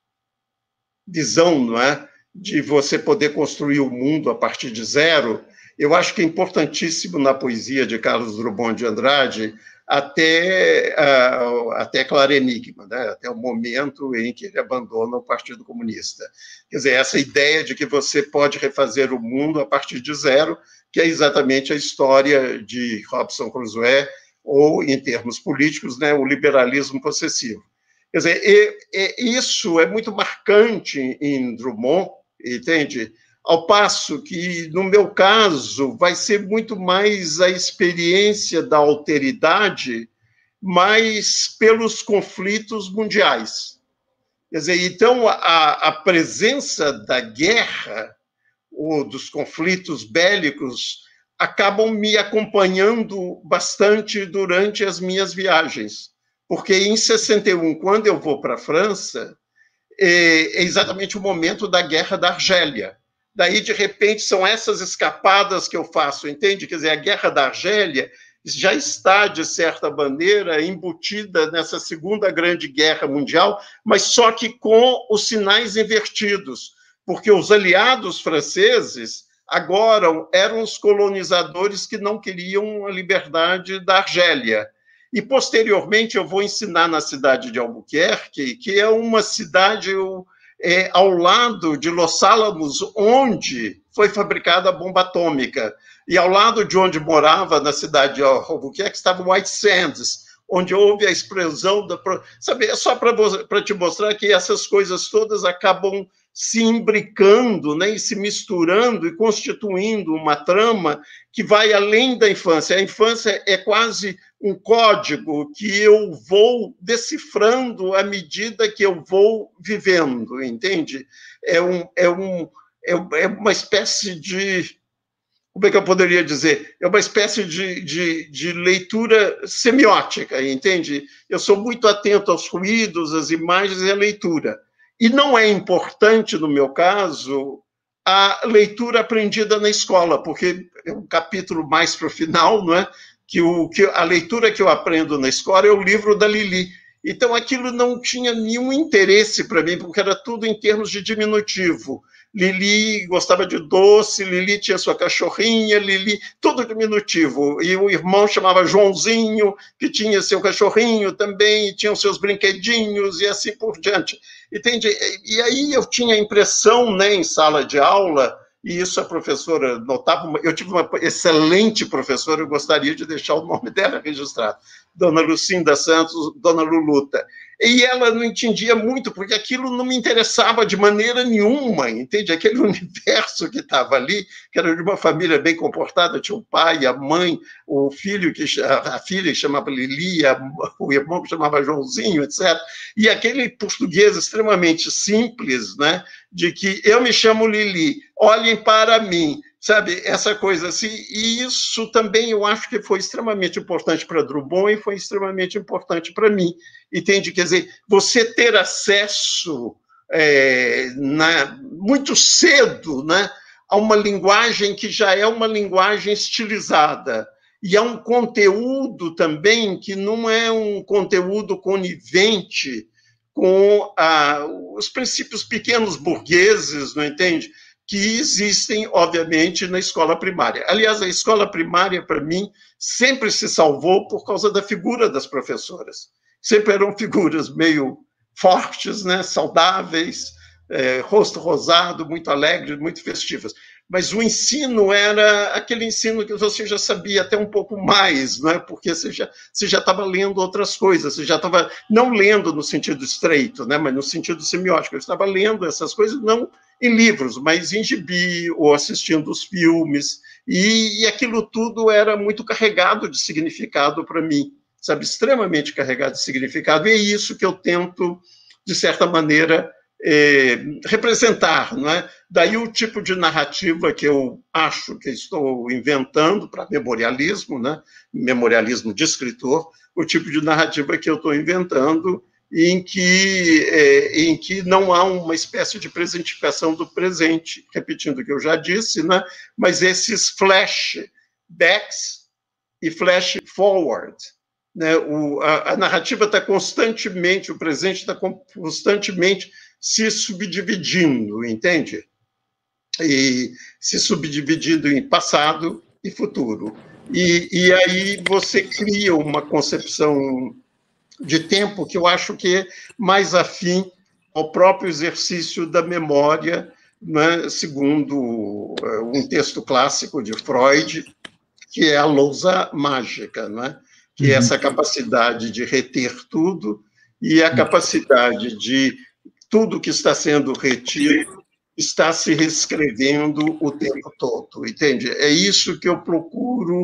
visão, não é? De você poder construir o mundo a partir de zero, eu acho que é importantíssimo na poesia de Carlos Drummond de Andrade, até, uh, até Claro Enigma, né? Até o momento em que ele abandona o Partido Comunista. Quer dizer, essa ideia de que você pode refazer o mundo a partir de zero, que é exatamente a história de Robinson Crusoe, ou, em termos políticos, né, o liberalismo possessivo. Quer dizer, e, e isso é muito marcante em Drummond, entende? Ao passo que, no meu caso, vai ser muito mais a experiência da alteridade, mas pelos conflitos mundiais. Quer dizer, então, a, a presença da guerra, ou dos conflitos bélicos, acabam me acompanhando bastante durante as minhas viagens. Porque, em sessenta e um, quando eu vou para a França, é exatamente o momento da Guerra da Argélia. Daí, de repente, são essas escapadas que eu faço, entende? Quer dizer, a Guerra da Argélia já está, de certa maneira, embutida nessa Segunda Grande Guerra Mundial, mas só que com os sinais invertidos, porque os aliados franceses agora eram os colonizadores que não queriam a liberdade da Argélia. E, posteriormente, eu vou ensinar na cidade de Albuquerque, que é uma cidade... É, ao lado de Los Álamos, onde foi fabricada a bomba atômica. E ao lado de onde morava, na cidade de Albuquerque, estava White Sands, onde houve a explosão da... Sabe, é só para te mostrar que essas coisas todas acabam se imbricando, né, e se misturando e constituindo uma trama que vai além da infância. A infância é quase um código que eu vou decifrando à medida que eu vou vivendo, entende? É, um, é, um, é uma espécie de... Como é que eu poderia dizer? É uma espécie de, de, de leitura semiótica, entende? Eu sou muito atento aos ruídos, às imagens e à leitura. E não é importante, no meu caso, a leitura aprendida na escola, porque é um capítulo mais para o final, não é? Que, o, que a leitura que eu aprendo na escola é o livro da Lili. Então, aquilo não tinha nenhum interesse para mim, porque era tudo em termos de diminutivo. Lili gostava de doce, Lili tinha sua cachorrinha, Lili, tudo diminutivo. E o irmão chamava Joãozinho, que tinha seu cachorrinho também, e tinha os seus brinquedinhos, e assim por diante. Entende? E aí eu tinha a impressão, né, em sala de aula, e isso a professora notava, eu tive uma excelente professora, eu gostaria de deixar o nome dela registrado, Dona Lucinda Santos, Dona Luluta. e ela não entendia muito, porque aquilo não me interessava de maneira nenhuma, entende? Aquele universo que estava ali, que era de uma família bem comportada, tinha o pai, a mãe, o filho, que, a filha que chamava Lili, a, o irmão que chamava Joãozinho, etcétera. E aquele português extremamente simples, né, de que eu me chamo Lili, olhem para mim, sabe, essa coisa assim, e isso também eu acho que foi extremamente importante para Drummond e foi extremamente importante para mim, entende? Quer dizer, você ter acesso é, na, muito cedo, né, a uma linguagem que já é uma linguagem estilizada, e é um conteúdo também que não é um conteúdo conivente com ah, os princípios pequenos burgueses, não entende? Que existem, obviamente, na escola primária. Aliás, a escola primária, para mim, sempre se salvou por causa da figura das professoras. Sempre eram figuras meio fortes, né, saudáveis, é, rosto rosado, muito alegres, muito festivas. Mas o ensino era aquele ensino que você já sabia até um pouco mais, não é? Porque você já você já estava lendo outras coisas, você já estava, não lendo no sentido estreito, né, mas no sentido semiótico, eu estava lendo essas coisas, não em livros, mas em gibi, ou assistindo os filmes, e, e aquilo tudo era muito carregado de significado para mim, sabe, extremamente carregado de significado, e é isso que eu tento, de certa maneira, É, representar, não é? Daí o tipo de narrativa que eu acho que estou inventando para memorialismo, né? Memorialismo de escritor, o tipo de narrativa que eu estou inventando em que, é, em que não há uma espécie de presentificação do presente, repetindo o que eu já disse, né? Mas esses flashbacks e flash forward, né? O, a, a narrativa está constantemente, o presente está constantemente se subdividindo, entende? E se subdividindo em passado e futuro. E, e aí você cria uma concepção de tempo que eu acho que é mais afim ao próprio exercício da memória, né, segundo um texto clássico de Freud, que é a lousa mágica, né? Que é essa capacidade de reter tudo e a capacidade de tudo que está sendo retido está se reescrevendo o tempo todo, entende? É isso que eu procuro,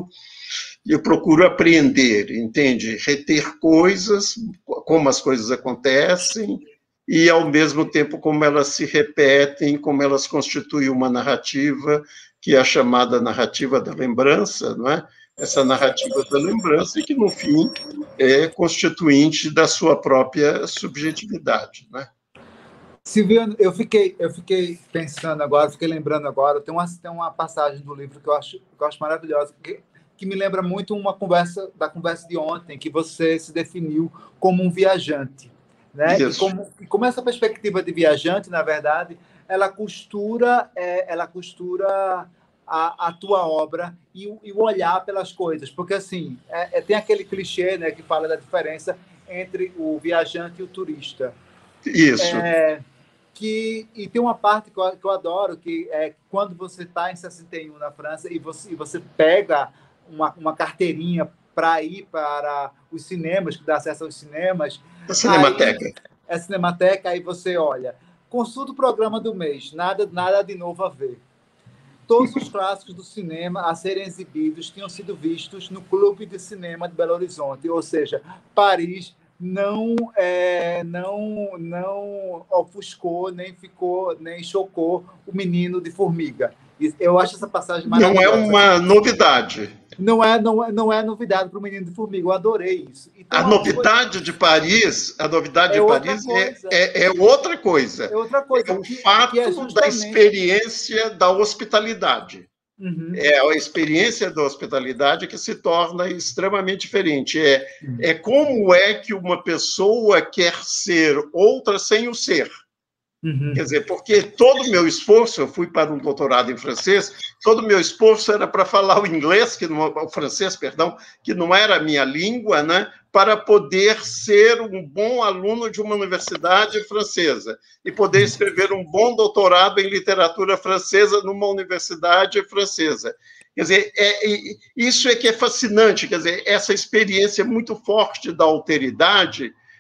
eu procuro aprender, entende? Reter coisas, como as coisas acontecem, e, ao mesmo tempo, como elas se repetem, como elas constituem uma narrativa, que é a chamada narrativa da lembrança, não é? Essa narrativa da lembrança, que, no fim, é constituinte da sua própria subjetividade, não é? Silviano, eu fiquei, eu fiquei pensando agora, fiquei lembrando agora, tem uma, tem uma passagem do livro que eu acho, que eu acho maravilhosa, que, que me lembra muito uma conversa da conversa de ontem, que você se definiu como um viajante, né? E como, e como essa perspectiva de viajante, na verdade, ela costura, é, ela costura a, a tua obra e o, e o olhar pelas coisas, porque assim, é, é, tem aquele clichê, né, que fala da diferença entre o viajante e o turista. Isso. É, que, e tem uma parte que eu, que eu adoro, que é quando você está em sessenta e um na França e você, e você pega uma, uma carteirinha para ir para os cinemas, que dá acesso aos cinemas. A Cinemateca. Aí, é Cinemateca, aí você olha, consulta o programa do mês, nada, nada de novo a ver. Todos os clássicos do cinema a serem exibidos tinham sido vistos no Clube de Cinema de Belo Horizonte, ou seja, Paris não é, não não ofuscou, nem ficou, nem chocou o menino de Formiga. Eu acho essa passagem maravilhosa. Não é uma novidade. Não é, não é, não é novidade para o menino de Formiga. Eu adorei isso. Então, a novidade coisa... de Paris, a novidade é de Paris é, é, é outra coisa. É outra coisa. É o que, fato que é justamente... da experiência da hospitalidade. Uhum. É a experiência da hospitalidade que se torna extremamente diferente. É, uhum. é como é que uma pessoa quer ser outra sem o ser. Uhum. Quer dizer, porque todo o meu esforço, eu fui para um doutorado em francês, todo o meu esforço era para falar o inglês, que não, o francês, perdão, que não era a minha língua, né, para poder ser um bom aluno de uma universidade francesa e poder escrever um bom doutorado em literatura francesa numa universidade francesa. Quer dizer, é, é, isso é que é fascinante, quer dizer, essa experiência muito forte da alteridade,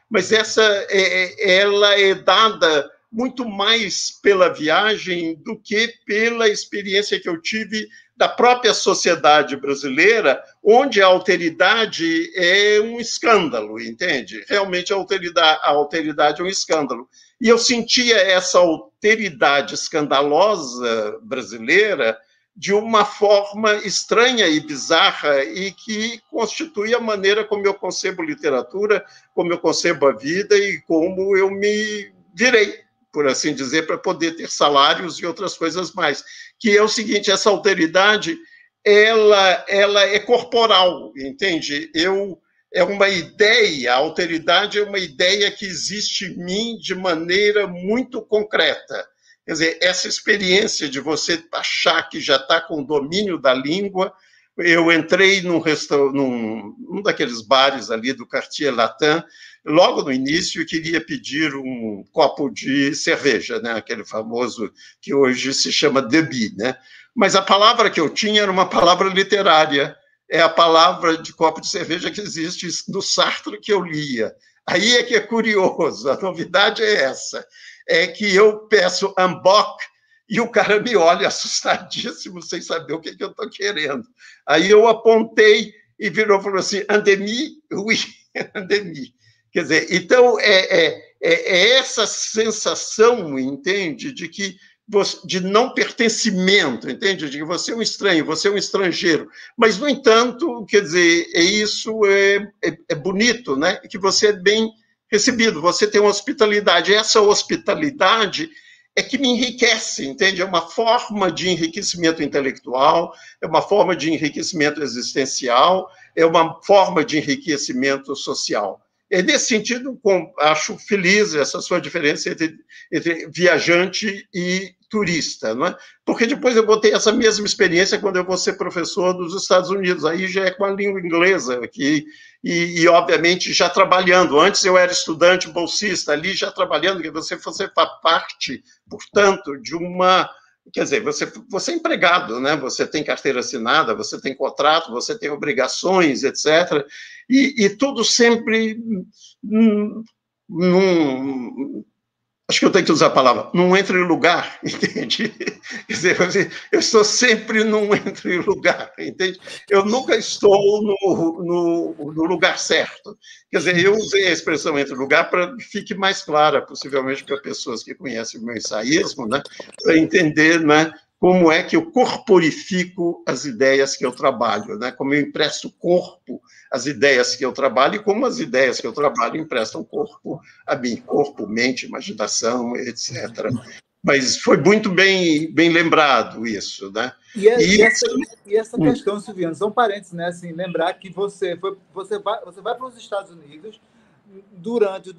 mas essa é, ela é dada muito mais pela viagem do que pela experiência que eu tive da própria sociedade brasileira, onde a alteridade é um escândalo, entende? Realmente a alteridade, a alteridade é um escândalo. E eu sentia essa alteridade escandalosa brasileira de uma forma estranha e bizarra e que constitui a maneira como eu concebo literatura, como eu concebo a vida e como eu me virei, por assim dizer, para poder ter salários e outras coisas mais. Que é o seguinte, essa alteridade, ela, ela é corporal, entende? Eu, é uma ideia, a alteridade é uma ideia que existe em mim de maneira muito concreta. Quer dizer, essa experiência de você achar que já está com o domínio da língua. Eu entrei num, restaur... num, num daqueles bares ali do Quartier Latin, logo no início, e queria pedir um copo de cerveja, né? Aquele famoso que hoje se chama débit, né? Mas a palavra que eu tinha era uma palavra literária, é a palavra de copo de cerveja que existe do Sartre que eu lia. Aí é que é curioso, a novidade é essa, é que eu peço un bock e o cara me olha assustadíssimo, sem saber o que, que eu estou querendo. Aí eu apontei e virou e falou assim, un demi, oui, un demi. Quer dizer, então, é, é, é essa sensação, entende, de que você, de não pertencimento, entende, de que você é um estranho, você é um estrangeiro. Mas, no entanto, quer dizer, é isso é, é, é bonito, né? Que você é bem recebido, você tem uma hospitalidade. Essa hospitalidade é que me enriquece, entende? É uma forma de enriquecimento intelectual, é uma forma de enriquecimento existencial, é uma forma de enriquecimento social. É nesse sentido, com, acho feliz essa sua diferença entre, entre viajante e turista, não é? Porque depois eu vou ter essa mesma experiência quando eu vou ser professor dos Estados Unidos, aí já é com a língua inglesa aqui, e, e obviamente já trabalhando. Antes eu era estudante bolsista, ali já trabalhando, que você, você faz parte, portanto, de uma... Quer dizer, você, você é empregado, né? Você tem carteira assinada, você tem contrato, você tem obrigações, etcétera. E, e tudo sempre num, num, acho que eu tenho que usar a palavra, num entre-lugar, entende? Quer dizer, eu estou sempre num entre-lugar, entende? Eu nunca estou no, no, no lugar certo. Quer dizer, eu usei a expressão entre-lugar para que fique mais clara, possivelmente para pessoas que conhecem o meu ensaísmo, né? Para entender, né, como é que eu corporifico as ideias que eu trabalho, né? Como eu empresto corpo às ideias que eu trabalho e como as ideias que eu trabalho emprestam corpo a mim, corpo, mente, imaginação, etcétera. Mas foi muito bem, bem lembrado isso, né? E, é, e, essa, e essa questão, Silviano, são parênteses, né? Assim, lembrar que você, foi, você, vai, você vai para os Estados Unidos durante os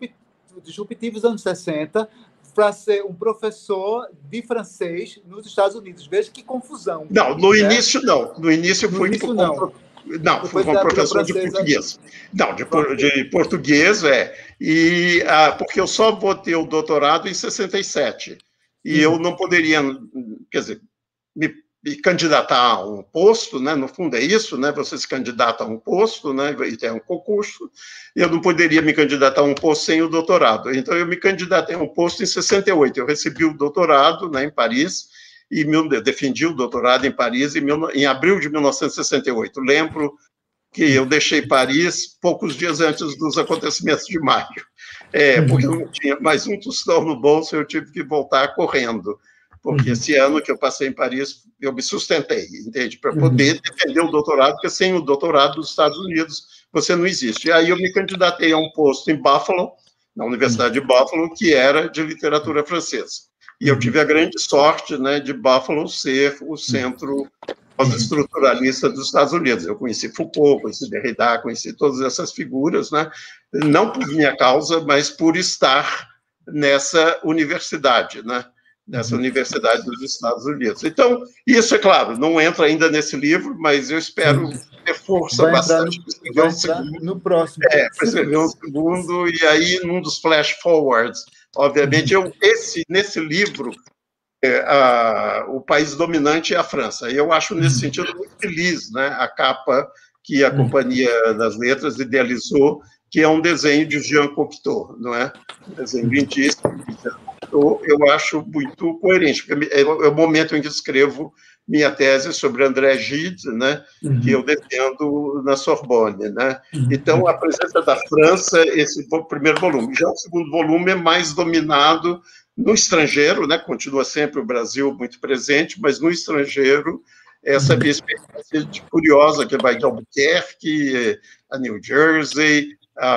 disruptivos anos sessenta, para ser um professor de francês nos Estados Unidos. Veja que confusão. Não, no né? início não. No início no fui início, por, não. Não, fui como professor de português. Não, de, de português, é. E, ah, porque eu só vou ter o doutorado em sessenta e sete. E hum. eu não poderia, quer dizer, me, me candidatar a um posto, né? No fundo é isso, né? Você se candidata a um posto, né? E tem um concurso. E eu não poderia me candidatar a um posto sem o doutorado. Então, eu me candidatei a um posto em sessenta e oito. Eu recebi o doutorado, né, em Paris, e meu, defendi o doutorado em Paris em, mil, em abril de mil novecentos e sessenta e oito. Lembro que eu deixei Paris poucos dias antes dos acontecimentos de maio, é, porque eu não tinha mais um tostão no bolso, eu tive que voltar correndo, porque esse ano que eu passei em Paris, eu me sustentei, entende? Para poder defender o doutorado, porque sem o doutorado dos Estados Unidos você não existe. E aí eu me candidatei a um posto em Buffalo, na Universidade de Buffalo, que era de literatura francesa. E eu tive a grande sorte, né, de Buffalo ser o centro pós-estruturalista dos Estados Unidos. Eu conheci Foucault, conheci Derrida, conheci todas essas figuras, né, não por minha causa, mas por estar nessa universidade, né, nessa universidade dos Estados Unidos. Então, isso, é claro, não entra ainda nesse livro, mas eu espero ter força vai bastante no, vai um segundo, no próximo. É, para escrever um segundo, e aí, num dos flash forwards, obviamente, eu, esse, nesse livro, é, a, o país dominante é a França. E eu acho, nesse sentido, muito feliz, né, a capa que a Companhia das Letras idealizou, que é um desenho de Jean Cocteau, não é? Um desenho lindíssimo de Jean Cocteau, eu acho muito coerente, porque é o momento em que escrevo minha tese sobre André Gide, né, uhum. que eu defendo na Sorbonne, né? Então, a presença da França, esse primeiro volume. Já o segundo volume é mais dominado no estrangeiro, né? Continua sempre o Brasil muito presente, mas no estrangeiro, essa minha experiência de curiosa, que vai de Albuquerque, a New Jersey,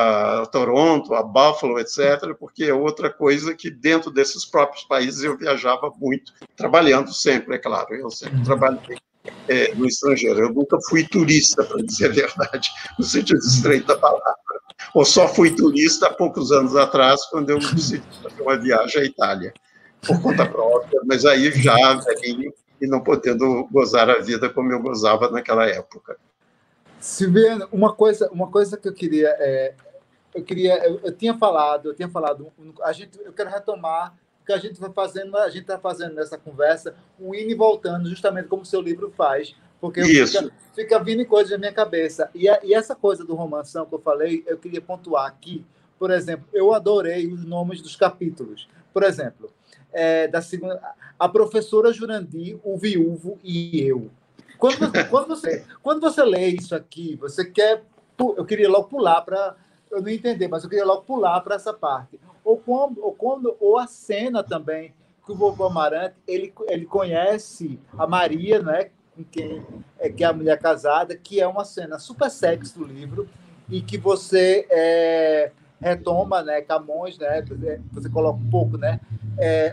a Toronto, a Buffalo, etcétera, porque é outra coisa que dentro desses próprios países eu viajava muito, trabalhando sempre, é claro, eu sempre trabalhei é, no estrangeiro. Eu nunca fui turista, para dizer a verdade, no sentido estreito da palavra. Ou só fui turista há poucos anos atrás, quando eu decidi fazer uma viagem à Itália, por conta própria, mas aí já velhinho e não podendo gozar a vida como eu gozava naquela época. Silviano, uma coisa, uma coisa que eu queria, é, eu queria, eu, eu tinha falado, eu tinha falado, a gente, eu quero retomar o que a gente vai fazendo, a gente está fazendo nessa conversa, um indo e voltando, justamente como o seu livro faz, porque fica, fica vindo coisas na minha cabeça. E, a, e essa coisa do romanção que eu falei, eu queria pontuar aqui. Por exemplo, eu adorei os nomes dos capítulos. Por exemplo, é, da segunda, a professora Jurandir, o viúvo e eu. Quando você, quando, você, quando você lê isso aqui, você quer... Eu queria logo pular para... Eu não entender, mas eu queria logo pular para essa parte. Ou, quando, ou, quando, ou a cena também, que o vovô Amarante, ele, ele conhece a Maria, né, com quem é, que é a mulher casada, que é uma cena super sexy do livro, e que você é, retoma, né, Camões, né, você coloca um pouco, né, é,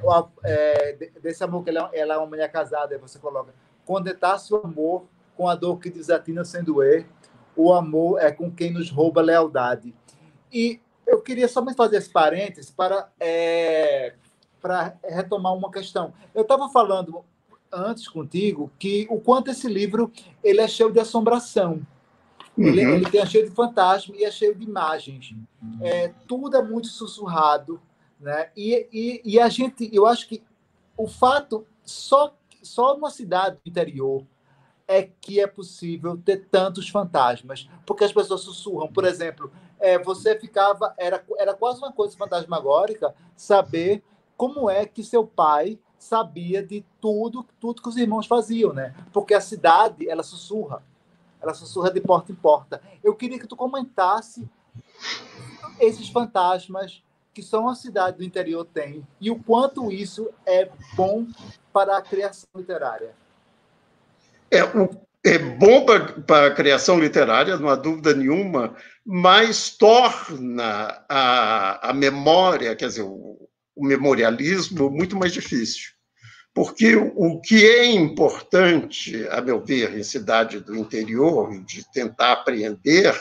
é, desse amor que ela, ela é uma mulher casada, aí você coloca... Condetar-se o amor com a dor que desatina sem doer, o amor é com quem nos rouba a lealdade. E eu queria só me fazer esse parênteses para, é, para retomar uma questão. Eu estava falando antes contigo que o quanto esse livro ele é cheio de assombração. Uhum. Ele, ele tem cheio de fantasma e é cheio de imagens. É, tudo é muito sussurrado, né? E, e, e a gente, eu acho que o fato só Só numa cidade do interior é que é possível ter tantos fantasmas, porque as pessoas sussurram. Por exemplo, é, você ficava... Era, era quase uma coisa fantasmagórica saber como é que seu pai sabia de tudo, tudo que os irmãos faziam, né? Porque a cidade, ela sussurra. Ela sussurra de porta em porta. Eu queria que tu comentasse esses fantasmas que só uma cidade do interior tem e o quanto isso é bom para a criação literária. É, é bom para, para a criação literária, não há dúvida nenhuma, mas torna a, a memória, quer dizer, o, o memorialismo muito mais difícil. Porque o que é importante, a meu ver, em cidade do interior, de tentar apreender,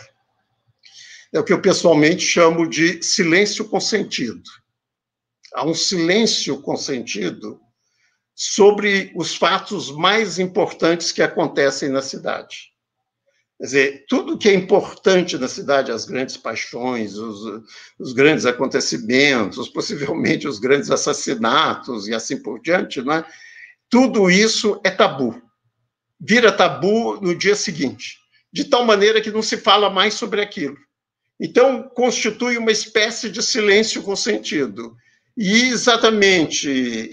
é o que eu pessoalmente chamo de silêncio consentido. Há um silêncio consentido sobre os fatos mais importantes que acontecem na cidade. Quer dizer, tudo que é importante na cidade, as grandes paixões, os, os grandes acontecimentos, possivelmente os grandes assassinatos e assim por diante, né? Tudo isso é tabu. Vira tabu no dia seguinte, de tal maneira que não se fala mais sobre aquilo. Então, constitui uma espécie de silêncio consentido. E exatamente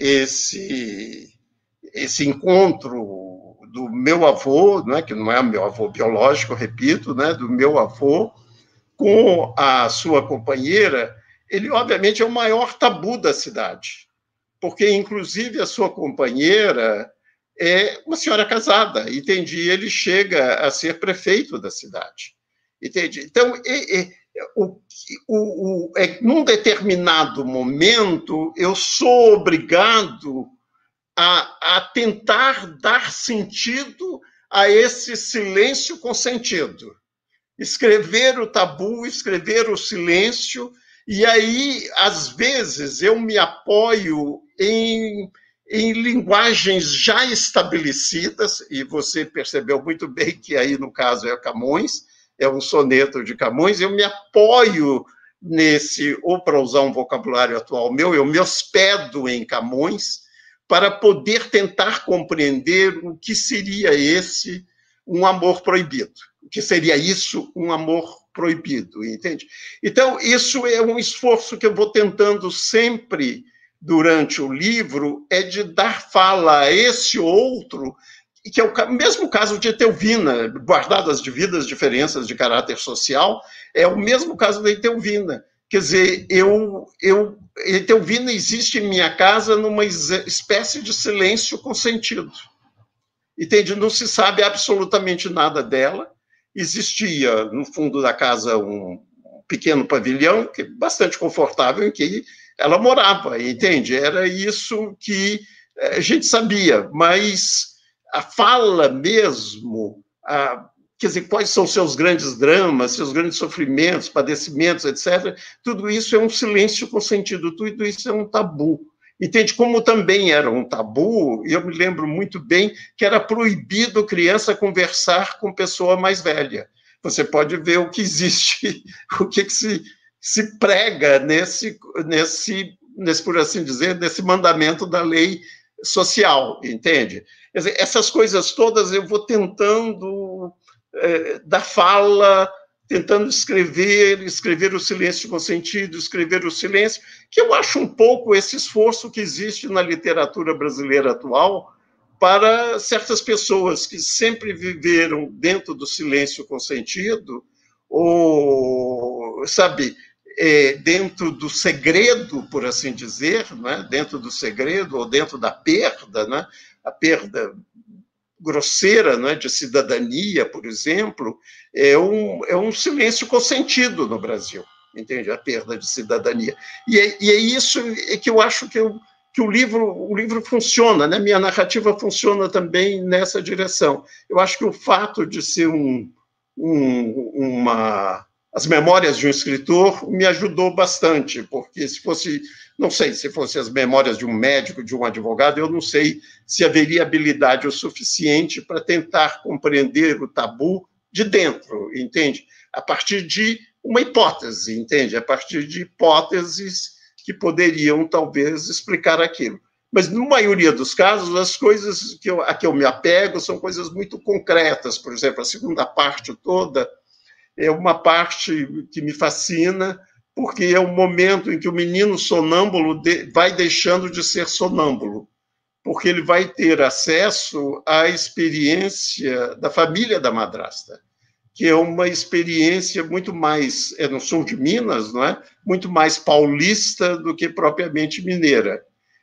esse, esse encontro do meu avô, né, que não é meu avô biológico, repito, né, do meu avô, com a sua companheira, ele, obviamente, é o maior tabu da cidade, porque, inclusive, a sua companheira é uma senhora casada, e tem dia ele chega a ser prefeito da cidade. Entende? Então, é, é, o, o, o, é, num determinado momento, eu sou obrigado a, a tentar dar sentido a esse silêncio consentido. Escrever o tabu, escrever o silêncio, e aí, às vezes, eu me apoio em, em linguagens já estabelecidas, e você percebeu muito bem que aí, no caso, é Camões, é um soneto de Camões, eu me apoio nesse, ou para usar um vocabulário atual meu, eu me hospedo em Camões para poder tentar compreender o que seria esse um amor proibido, o que seria isso um amor proibido, entende? Então, isso é um esforço que eu vou tentando sempre, durante o livro, é de dar fala a esse outro, que é o mesmo caso de Etelvina, guardadas as devidas diferenças de caráter social, é o mesmo caso da Etelvina. Quer dizer, eu, eu, Etelvina existe em minha casa numa espécie de silêncio consentido. Entende? Não se sabe absolutamente nada dela. Existia, no fundo da casa, um pequeno pavilhão, que é bastante confortável, em que ela morava, entende? Era isso que a gente sabia, mas a fala mesmo, a, quer dizer, quais são seus grandes dramas, seus grandes sofrimentos, padecimentos, etcétera, tudo isso é um silêncio consentido, tudo isso é um tabu. Entende? Como também era um tabu, e eu me lembro muito bem que era proibido criança conversar com pessoa mais velha. Você pode ver o que existe, o que, que se, se prega nesse, nesse, nesse, por assim dizer, nesse mandamento da lei social, entende? Quer dizer, essas coisas todas eu vou tentando é, dar fala, tentando escrever, escrever o silêncio consentido, escrever o silêncio, que eu acho um pouco esse esforço que existe na literatura brasileira atual para certas pessoas que sempre viveram dentro do silêncio consentido, ou, sabe, é, dentro do segredo, por assim dizer, né? Dentro do segredo ou dentro da perda, né? A perda grosseira, né, de cidadania, por exemplo, é um, é um silêncio consentido no Brasil, entende? A perda de cidadania. E é, e é isso que eu acho que, eu, que o, livro, o livro funciona, né? Minha narrativa funciona também nessa direção. Eu acho que o fato de ser um, um, uma... As Memórias de um Escritor me ajudou bastante, porque se fosse, não sei, se fosse as memórias de um médico, de um advogado, eu não sei se haveria habilidade o suficiente para tentar compreender o tabu de dentro, entende? A partir de uma hipótese, entende? A partir de hipóteses que poderiam, talvez, explicar aquilo. Mas, na maioria dos casos, as coisas que eu, a que eu me apego são coisas muito concretas. Por exemplo, a segunda parte toda é uma parte que me fascina, porque é o momento em que o menino sonâmbulo de, vai deixando de ser sonâmbulo, porque ele vai ter acesso à experiência da família da madrasta, que é uma experiência muito mais, é no sul de Minas, não é? Muito mais paulista do que propriamente mineira.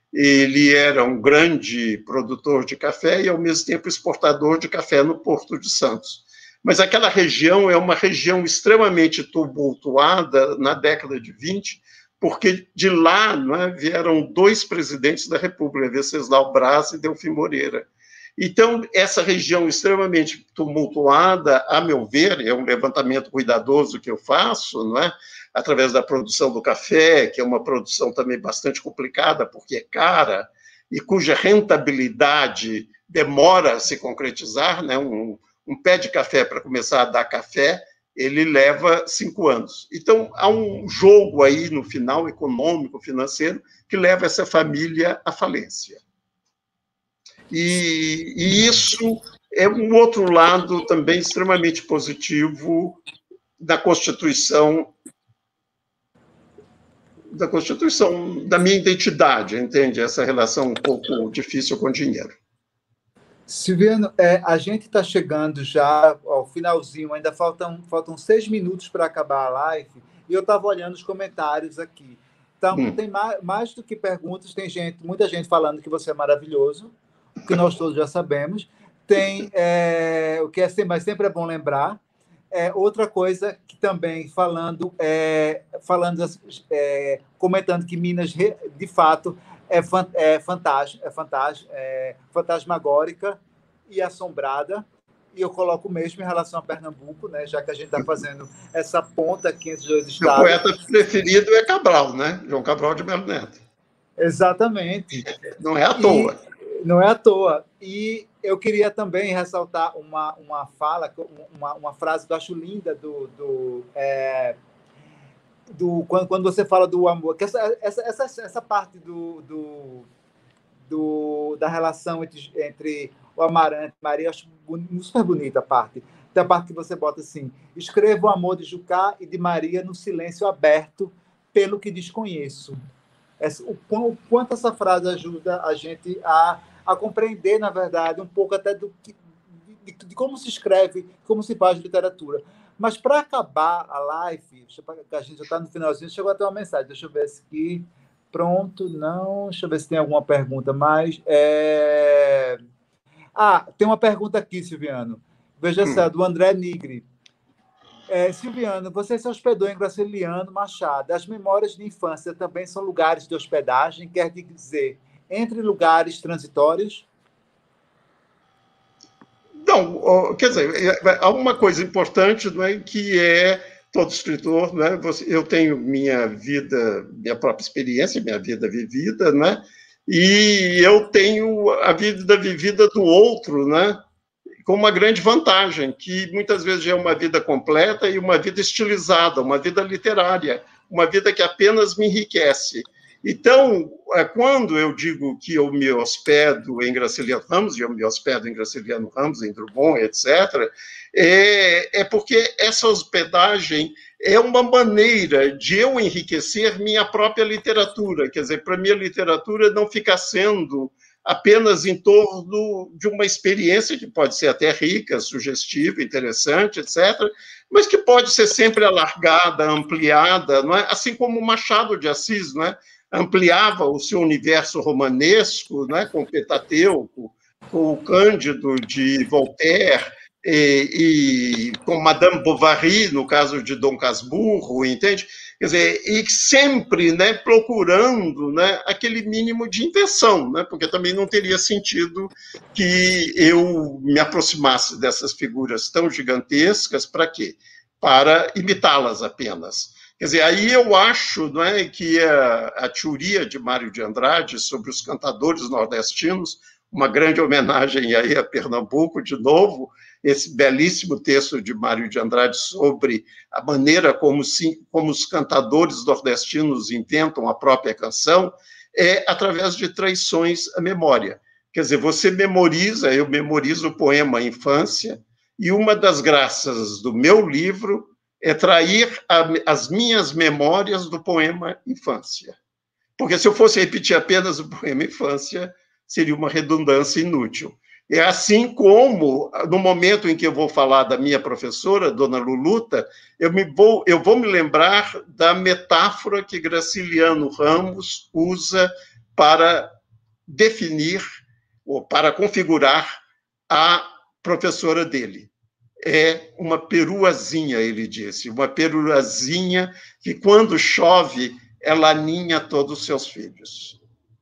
Ele era um grande produtor de café e, ao mesmo tempo, exportador de café no Porto de Santos. Mas aquela região é uma região extremamente tumultuada na década de vinte, porque de lá, não é, vieram dois presidentes da República, Venceslau Braz e Delfim Moreira. Então, essa região extremamente tumultuada, a meu ver, é um levantamento cuidadoso que eu faço, não é? Através da produção do café, que é uma produção também bastante complicada, porque é cara, e cuja rentabilidade demora a se concretizar, né? Um, um pé de café para começar a dar café, ele leva cinco anos. Então, há um jogo aí no final, econômico, financeiro, que leva essa família à falência. E, e isso é um outro lado também extremamente positivo da Constituição, da Constituição, da minha identidade, entende? Essa relação um pouco difícil com o dinheiro. Silviano, é, a gente está chegando já ao finalzinho, ainda faltam, faltam seis minutos para acabar a live, e eu estava olhando os comentários aqui. Então, hum. tem mais, mais do que perguntas, tem gente, muita gente falando que você é maravilhoso, que nós todos já sabemos. Tem é, o que é sempre, mas sempre é bom lembrar. É, outra coisa que também falando, é, falando é, comentando que Minas, de fato, é, é, fantas, é, fantas, é fantasmagórica e assombrada, e eu coloco mesmo em relação a Pernambuco, né, já que a gente está fazendo essa ponta aqui entre os dois estados. O poeta preferido é Cabral, né? João Cabral de Melo Neto. Exatamente. Não é à toa. E, não é à toa. E eu queria também ressaltar uma, uma fala, uma, uma frase que eu acho linda do... do é, Do, quando, quando você fala do amor, que essa, essa, essa, essa parte do, do, do, da relação entre, entre o Amarante e Maria, eu acho super bonita a parte, tem a parte que você bota assim: escreva o amor de Jucá e de Maria no silêncio aberto pelo que desconheço. Essa, o, o quanto essa frase ajuda a gente a, a compreender, na verdade, um pouco até do que, de, de como se escreve, como se faz literatura. Mas, para acabar a live, a gente já está no finalzinho, chegou até uma mensagem, deixa eu ver se aqui. Pronto, não. Deixa eu ver se tem alguma pergunta mais. É... Ah, tem uma pergunta aqui, Silviano. Veja hum. só, do André Nigri. É, Silviano, você se hospedou em Graciliano Machado. As memórias de infância também são lugares de hospedagem, quer dizer, entre lugares transitórios? Não, quer dizer, há uma coisa importante, não é, que é todo escritor, né? Eu tenho minha vida, minha própria experiência, minha vida vivida, né? E eu tenho a vida vivida do outro, né? Com uma grande vantagem, que muitas vezes é uma vida completa e uma vida estilizada, uma vida literária, uma vida que apenas me enriquece. Então, quando eu digo que eu me hospedo em Graciliano Ramos, e eu me hospedo em Graciliano Ramos, em Drummond, etcétera, é, é porque essa hospedagem é uma maneira de eu enriquecer minha própria literatura. Quer dizer, para mim, a literatura não fica sendo apenas em torno de uma experiência que pode ser até rica, sugestiva, interessante, etcétera, mas que pode ser sempre alargada, ampliada, não é? Assim como Machado de Assis, não é? Ampliava o seu universo romanesco, né, com o Pentateuco, com o Cândido de Voltaire, e, e com Madame Bovary, no caso de Dom Casmurro, entende? Quer dizer, e sempre, né, procurando, né, aquele mínimo de invenção, né, porque também não teria sentido que eu me aproximasse dessas figuras tão gigantescas, para quê? Para imitá-las apenas. Quer dizer, aí eu acho, não é, que a, a teoria de Mário de Andrade sobre os cantadores nordestinos, uma grande homenagem aí a Pernambuco, de novo, esse belíssimo texto de Mário de Andrade sobre a maneira como, se, como os cantadores nordestinos inventam a própria canção, é através de traições à memória. Quer dizer, você memoriza, eu memorizo o poema Infância, e uma das graças do meu livro é trair a, as minhas memórias do poema Infância. Porque se eu fosse repetir apenas o poema Infância, seria uma redundância inútil. É assim como, no momento em que eu vou falar da minha professora, Dona Luluta, eu, me vou, eu vou me lembrar da metáfora que Graciliano Ramos usa para definir, ou para configurar a professora dele. É uma peruazinha, ele disse, uma peruazinha que, quando chove, ela aninha todos os seus filhos.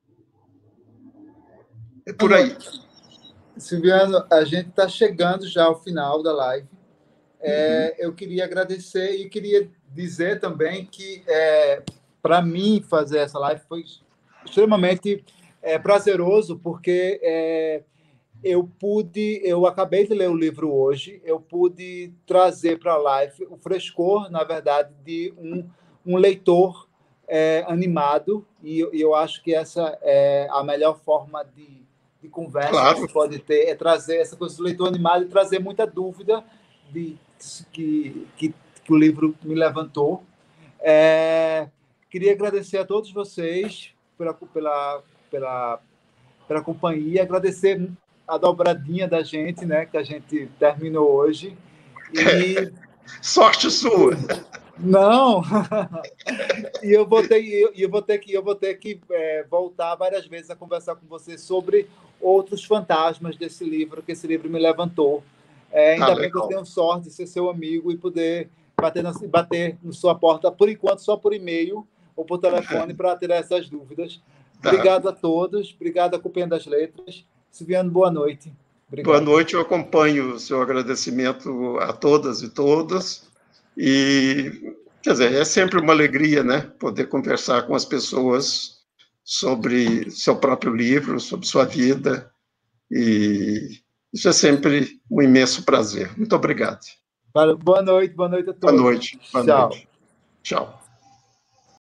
É por aí. Silviano, a gente está chegando já ao final da live. É, uhum. Eu queria agradecer e queria dizer também que, é, para mim, fazer essa live foi extremamente é, prazeroso, porque é, eu pude, eu acabei de ler o livro hoje, eu pude trazer para a live o frescor, na verdade, de um, um leitor é, animado, e, e eu acho que essa é a melhor forma de, de conversa claro. que se pode ter, é trazer essa coisa do leitor animado e trazer muita dúvida de, que, que, que o livro me levantou. É, queria agradecer a todos vocês pela, pela, pela, pela companhia, agradecer a dobradinha da gente, né, que a gente terminou hoje. E... Sorte sua! Não! E eu vou ter, eu, eu vou ter que, eu vou ter que é, voltar várias vezes a conversar com você sobre outros fantasmas desse livro, que esse livro me levantou. É, ainda ah, bem que eu tenho sorte de ser seu amigo e poder bater na, bater na sua porta, por enquanto, só por e-mail ou por telefone, para tirar essas dúvidas. Obrigado a todos, obrigado à Companhia das Letras. Silviano, boa noite. Obrigado. Boa noite, eu acompanho o seu agradecimento a todas e todas. E, quer dizer, é sempre uma alegria, né, poder conversar com as pessoas sobre seu próprio livro, sobre sua vida. E isso é sempre um imenso prazer. Muito obrigado. Boa noite, boa noite a todos. Boa noite. Boa Tchau. Noite. Tchau.